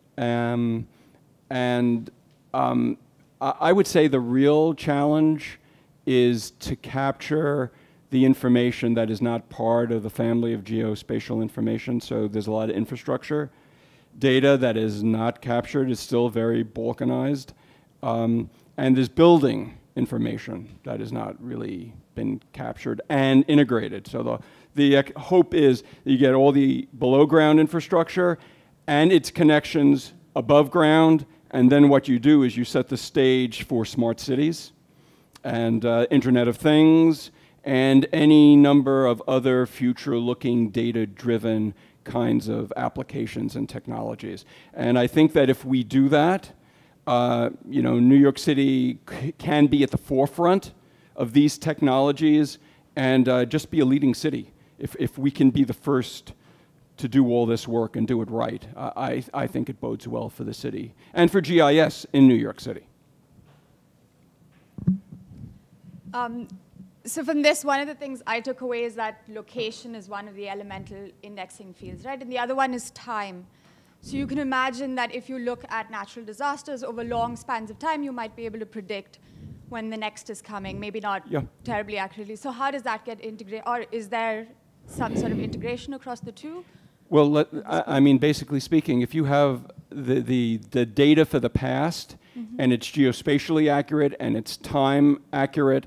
I would say the real challenge is to capture the information that is not part of the family of geospatial information. So there's a lot of infrastructure data that is not captured, is still very balkanized. And there's building information that has not really been captured and integrated. So the hope is that you get all the below ground infrastructure and its connections above ground, and then what you do is you set the stage for smart cities and Internet of Things, and any number of other future-looking, data-driven kinds of applications and technologies. And I think that if we do that, New York City can be at the forefront of these technologies and just be a leading city if we can be the first to do all this work and do it right, I think it bodes well for the city and for GIS in New York City. So from this, one of the things I took away is that location is one of the elemental indexing fields, right? And the other one is time. So you can imagine that if you look at natural disasters over long spans of time, you might be able to predict when the next is coming, maybe not terribly accurately. So how does that get integrated? Or is there some sort of integration across the two? Well, I mean, basically speaking, if you have the data for the past, and it's geospatially accurate and it's time accurate,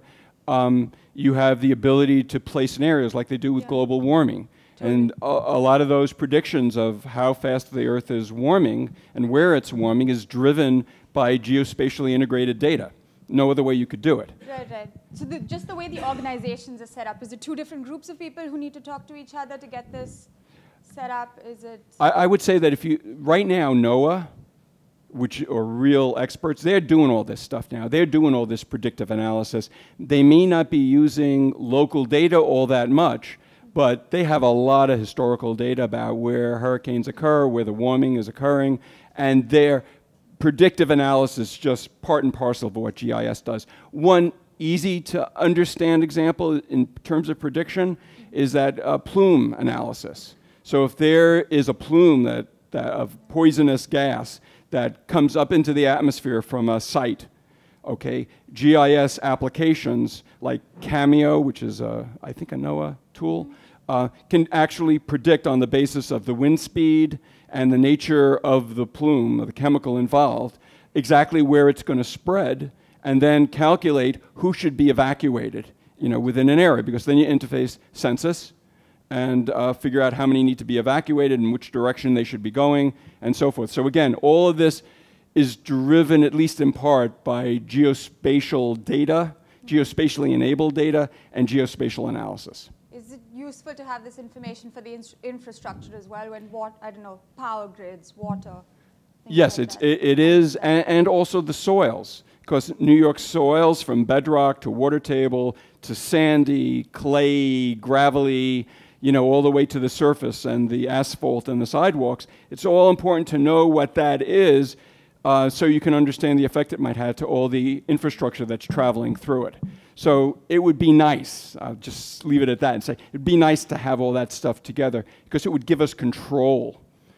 you have the ability to play scenarios like they do with global warming. Totally. And a lot of those predictions of how fast the Earth is warming and where it's warming is driven by geospatially integrated data. No other way you could do it. Right, right. So just the way the organizations are set up, is it two different groups of people who need to talk to each other to get this set up? Is it? I would say that if you, right now, NOAA, which are real experts, they're doing all this stuff now. They're doing all this predictive analysis. They may not be using local data all that much, but they have a lot of historical data about where hurricanes occur, where the warming is occurring, and their predictive analysis is just part and parcel of what GIS does. One easy to understand example in terms of prediction is that plume analysis. So if there is a plume of poisonous gas that comes up into the atmosphere from a site, okay, GIS applications like Cameo, which is I think a NOAA tool, can actually predict on the basis of the wind speed and the nature of the plume, of the chemical involved, exactly where it's going to spread, and then calculate who should be evacuated, within an area, because then you interface census and figure out how many need to be evacuated and which direction they should be going, and so forth. So again, all of this is driven, at least in part, by geospatial data, geospatially enabled data, and geospatial analysis. Is it useful to have this information for the infrastructure as well, when power grids, water? Yes, like it is, and also the soils, because New York's soils, from bedrock to water table to sandy, clay, gravelly, all the way to the surface and the asphalt and the sidewalks, it's all important to know what that is so you can understand the effect it might have to all the infrastructure that's traveling through it. So it would be nice, I'll just leave it at that and say, it'd be nice to have all that stuff together because it would give us control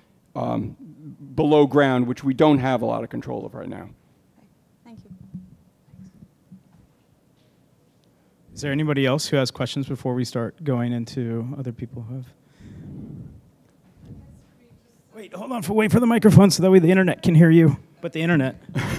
below ground, which we don't have a lot of control of right now. Thank you. Is there anybody else who has questions before we start going into other people who have? Wait, hold on, wait for the microphone so that way the internet can hear you. But the internet.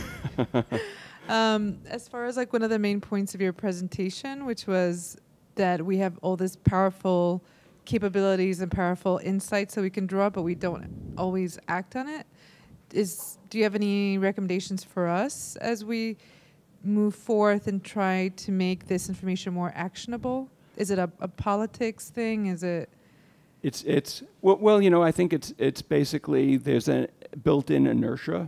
As far as one of the main points of your presentation, which was that we have all this powerful capabilities and powerful insights that we can draw, but we don't always act on it. Do you have any recommendations for us as we move forth and try to make this information more actionable? Is it a politics thing? Is it? Well, I think it's basically there's a built-in inertia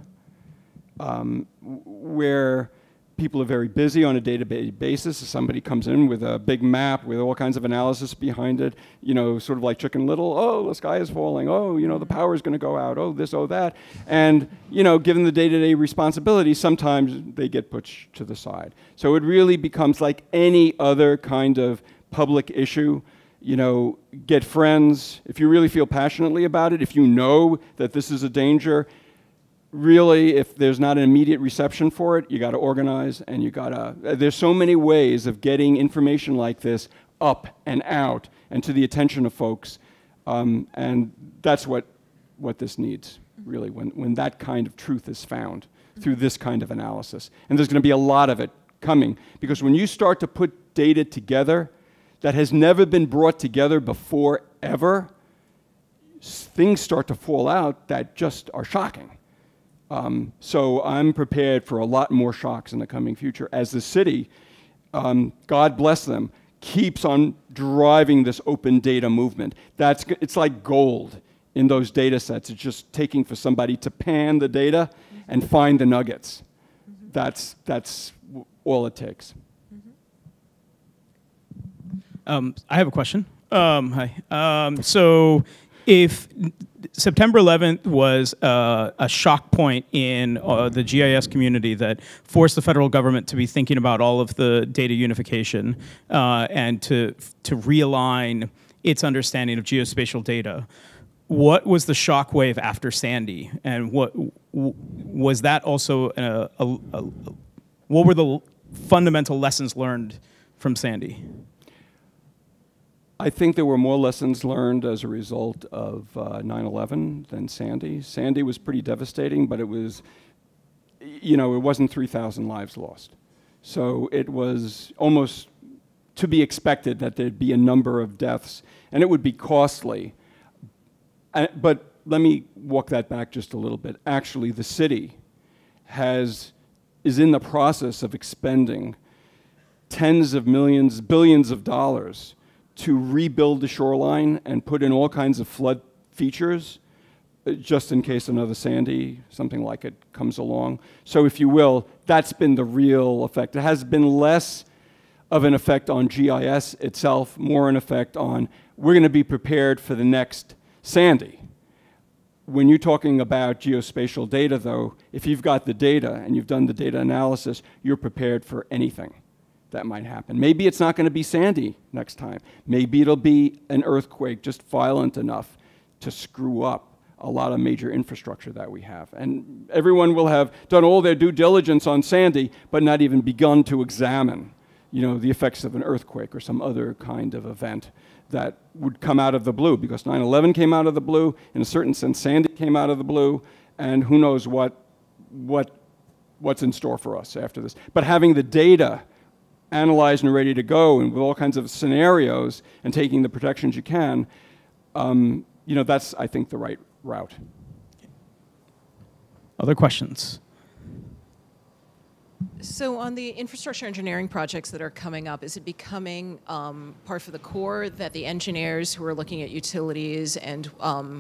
where people are very busy on a day-to-day basis. If somebody comes in with a big map with all kinds of analysis behind it, sort of like Chicken Little, oh, the sky is falling, oh, the power is going to go out, oh, this, oh, that. And, given the day-to-day responsibility, sometimes they get pushed to the side. So it really becomes like any other kind of public issue. Get friends. If you really feel passionately about it, if you know that this is a danger, really, if there's not an immediate reception for it, you got to organize, and you got to. There's so many ways of getting information like this up and out and to the attention of folks, and that's what this needs, really, when that kind of truth is found through this kind of analysis. And there's going to be a lot of it coming, because when you start to put data together that has never been brought together before ever, things start to fall out that just are shocking. So I'm prepared for a lot more shocks in the coming future as the city, God bless them, keeps on driving this open data movement. It's like gold in those data sets. It's just taking for somebody to pan the data and find the nuggets. That's all it takes. I have a question. Hi. So if September 11th was a shock point in the GIS community that forced the federal government to be thinking about all of the data unification and to realign its understanding of geospatial data, what was the shock wave after Sandy? And what was that also what were the fundamental lessons learned from Sandy? I think there were more lessons learned as a result of 9/11 than Sandy. Sandy was pretty devastating, but it was, it wasn't 3,000 lives lost. So it was almost to be expected that there'd be a number of deaths, and it would be costly. But let me walk that back just a little bit. Actually, the city is in the process of expending tens of millions, billions of dollars to rebuild the shoreline and put in all kinds of flood features, just in case another Sandy, something like it, comes along. So if you will, that's been the real effect. It has been less of an effect on GIS itself, more an effect on, we're going to be prepared for the next Sandy. When you're talking about geospatial data, though, if you've got the data and you've done the data analysis, you're prepared for anything that might happen. Maybe it's not going to be Sandy next time. Maybe it'll be an earthquake just violent enough to screw up a lot of major infrastructure that we have. And everyone will have done all their due diligence on Sandy, but not even begun to examine, the effects of an earthquake or some other kind of event that would come out of the blue, because 9/11 came out of the blue, in a certain sense Sandy came out of the blue, and who knows what's in store for us after this. But having the data analyzed and ready to go, and with all kinds of scenarios, and taking the protections you can, that's, I think, the right route. Other questions? So on the infrastructure engineering projects that are coming up, is it becoming part of the core that the engineers who are looking at utilities and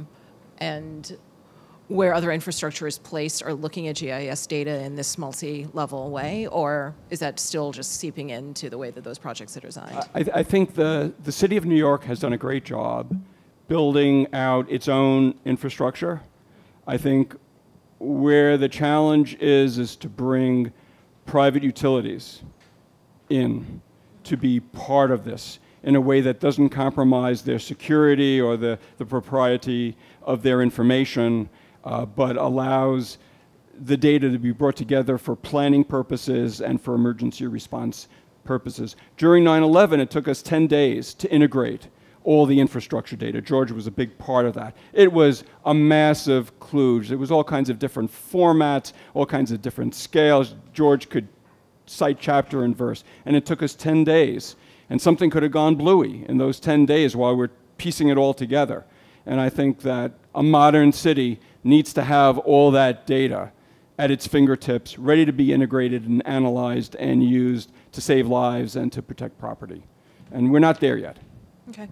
where other infrastructure is placed are looking at GIS data in this multi-level way, or is that still just seeping into the way that those projects are designed? I think the City of New York has done a great job building out its own infrastructure. I think where the challenge is to bring private utilities in to be part of this in a way that doesn't compromise their security or the propriety of their information, but allows the data to be brought together for planning purposes and for emergency response purposes. During 9/11, it took us 10 days to integrate all the infrastructure data. George was a big part of that. It was a massive kludge. There was all kinds of different formats, all kinds of different scales. George could cite chapter and verse, and it took us 10 days. And something could have gone bluey in those 10 days while we're piecing it all together. And I think that a modern city needs to have all that data at its fingertips, ready to be integrated and analyzed and used to save lives and to protect property. And we're not there yet. Okay.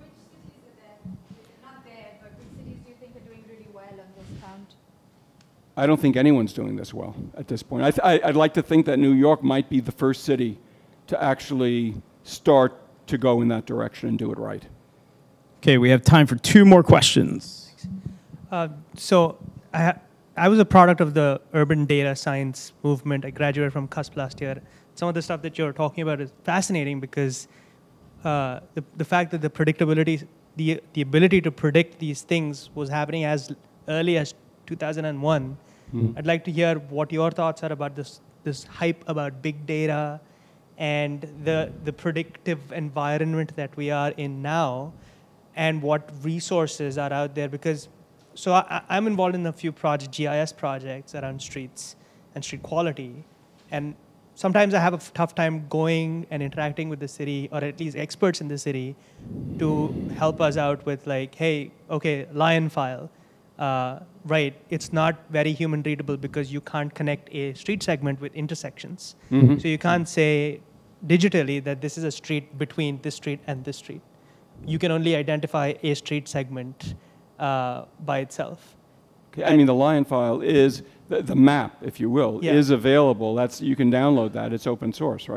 I don't think anyone's doing this well at this point. I'd like to think that New York might be the first city to actually start to go in that direction and do it right. Okay, we have time for 2 more questions. So I was a product of the urban data science movement. I graduated from CUSP last year. Some of the stuff that you're talking about is fascinating because the fact that the predictability, the ability to predict these things was happening as early as 2001. Mm-hmm. I'd like to hear what your thoughts are about this hype about big data and the predictive environment that we are in now, and what resources are out there. Because I'm involved in a few GIS projects around streets and street quality, and sometimes I have a tough time going and interacting with the city, or at least experts in the city, to help us out with like, hey, okay, lion file. Right, it's not very human readable because you can't connect a street segment with intersections. Mm-hmm. So you can't say digitally that this is a street between this street and this street. You can only identify a street segment by itself. Okay. I mean, the lion file is, the map, if you will, yeah. is available. You can download that. It's open source, right?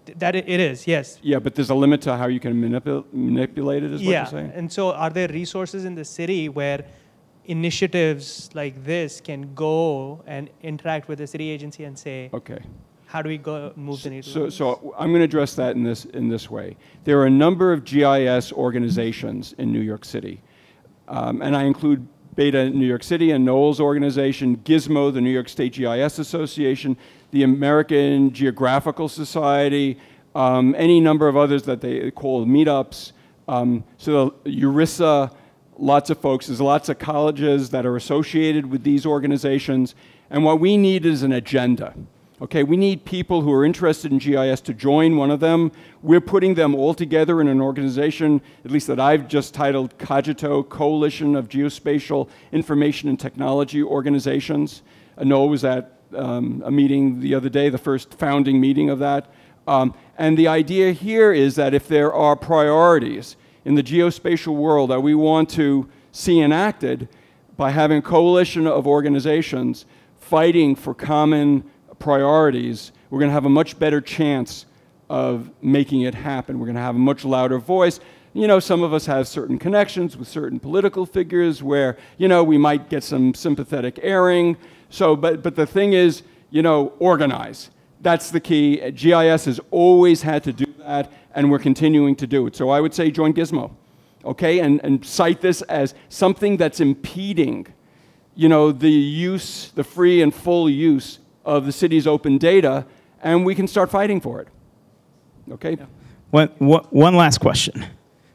It is, yes. Yeah, but there's a limit to how you can manipulate it, is what you're saying? And so are there resources in the city where initiatives like this can go and interact with the city agency and say, Okay. how do we go move the needle? So I'm going to address that in this way. There are a number of GIS organizations in New York City, and I include Beta New York City and Noel's organization, Gizmo, the New York State GIS Association, the American Geographical Society, any number of others that they call meetups. So EURISA, lots of folks. There's lots of colleges that are associated with these organizations. And what we need is an agenda. Okay, we need people who are interested in GIS to join one of them. We're putting them all together in an organization, at least that I've just titled Cogito, Coalition of Geospatial Information and Technology Organizations. Noel was at a meeting the other day, the first founding meeting of that. And the idea here is that if there are priorities in the geospatial world that we want to see enacted, by having a coalition of organizations fighting for common priorities, we're going to have a much better chance of making it happen. We're going to have a much louder voice. You know, some of us have certain connections with certain political figures where, you know, we might get some sympathetic airing. So, but the thing is, you know, organize. That's the key. GIS has always had to do that, and we're continuing to do it. So I would say join Gizmo, okay, and cite this as something that's impeding, you know, the use, the free and full use of the city's open data, and we can start fighting for it. Okay? Yeah. One last question.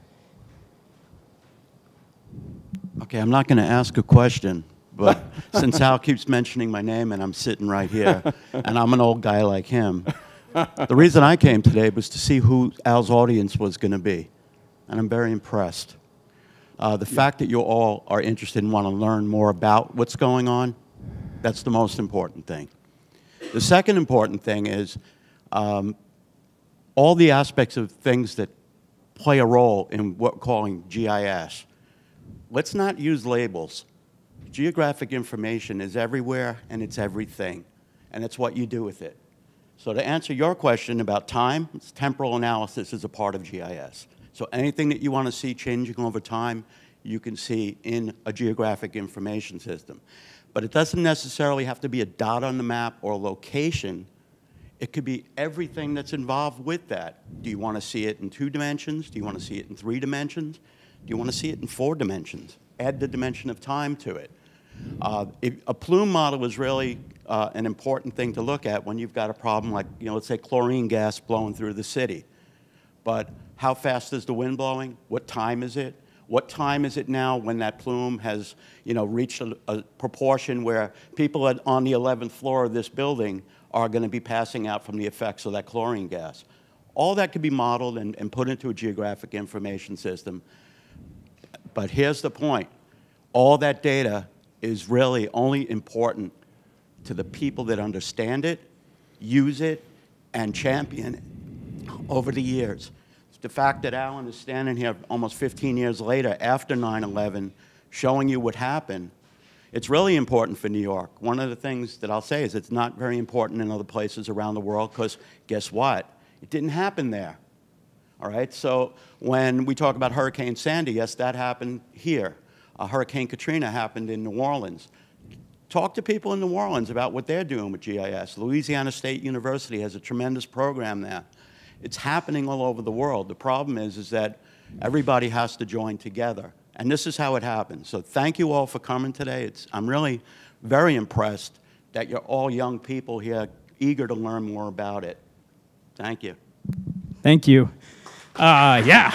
Okay, I'm not going to ask a question, but since Al keeps mentioning my name and I'm sitting right here, and I'm an old guy like him, the reason I came today was to see who Al's audience was going to be, and I'm very impressed. The fact that you all are interested and want to learn more about what's going on, that's the most important thing. The second important thing is all the aspects of things that play a role in what we're calling GIS. Let's not use labels. Geographic information is everywhere and it's everything, and it's what you do with it. So to answer your question about time, temporal analysis is a part of GIS. So anything that you want to see changing over time, you can see in a geographic information system. But it doesn't necessarily have to be a dot on the map or a location. It could be everything that's involved with that. Do you want to see it in 2 dimensions? Do you want to see it in 3 dimensions? Do you want to see it in 4 dimensions? Add the dimension of time to it. A plume model is really an important thing to look at when you've got a problem like, you know, let's say chlorine gas blowing through the city. But how fast is the wind blowing? What time is it? What time is it now when that plume has, you know, reached a proportion where people on the 11th floor of this building are going to be passing out from the effects of that chlorine gas? All that could be modeled and put into a geographic information system. But here's the point. All that data is really only important to the people that understand it, use it, and champion it over the years. The fact that Alan is standing here almost 15 years later after 9/11 showing you what happened, it's really important for New York. One of the things that I'll say is it's not very important in other places around the world because guess what? It didn't happen there. All right? So when we talk about Hurricane Sandy, yes, that happened here. Hurricane Katrina happened in New Orleans. Talk to people in New Orleans about what they're doing with GIS. Louisiana State University has a tremendous program there. It's happening all over the world. The problem is that everybody has to join together. And this is how it happens. So thank you all for coming today. I'm really very impressed that you're all young people here eager to learn more about it. Thank you. Thank you. Yeah.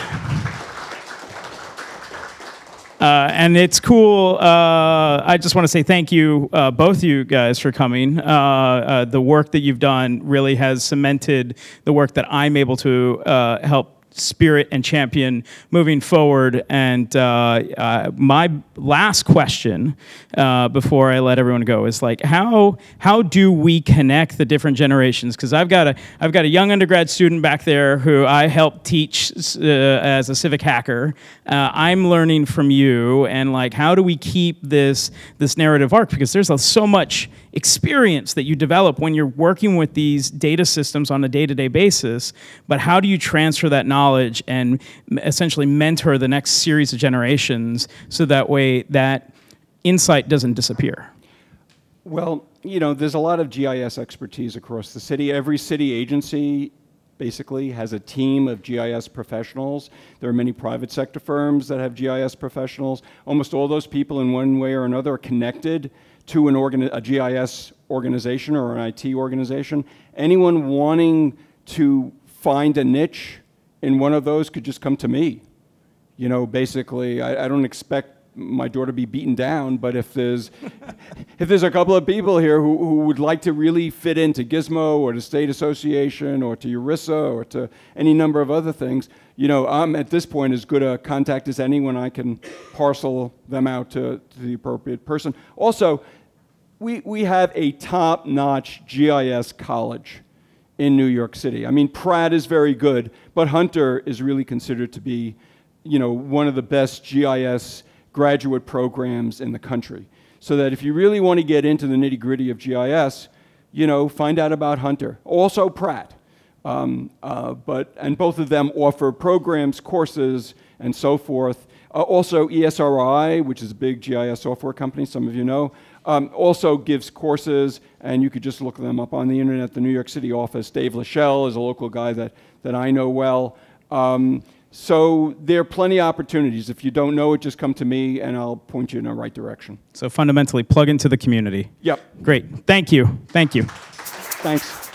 And it's cool. I just want to say thank you, both of you guys, for coming. The work that you've done really has cemented the work that I'm able to help spirit and champion moving forward. And my last question before I let everyone go is like, how do we connect the different generations? Because I've got a young undergrad student back there who I helped teach as a civic hacker. I'm learning from you, and like, how do we keep this narrative arc? Because there's so much experience that you develop when you're working with these data systems on a day-to-day basis, but how do you transfer that knowledge and essentially mentor the next series of generations so that way that insight doesn't disappear? Well, you know, there's a lot of GIS expertise across the city. Every city agency basically has a team of GIS professionals. There are many private sector firms that have GIS professionals. Almost all those people in one way or another are connected to a GIS organization or an IT organization. Anyone wanting to find a niche in one of those could just come to me. You know, basically, I don't expect my door to be beaten down, but if there's a couple of people here who would like to really fit into Gizmo or to State Association or to ERISA or to any number of other things, you know, I'm at this point as good a contact as anyone. I can parcel them out to the appropriate person. Also, we have a top-notch GIS college in New York City. I mean, Pratt is very good, but Hunter is really considered to be, you know, one of the best GIS graduate programs in the country. So that if you really want to get into the nitty-gritty of GIS, you know, find out about Hunter. Also Pratt. And both of them offer programs, courses, and so forth. Also ESRI, which is a big GIS software company, some of you know, also gives courses, and you could just look them up on the internet. The New York City office, Dave Lachelle is a local guy that I know well. So there are plenty of opportunities. If you don't know it, just come to me and I'll point you in the right direction. So fundamentally, plug into the community. Yep. Great. Thank you. Thank you. Thanks.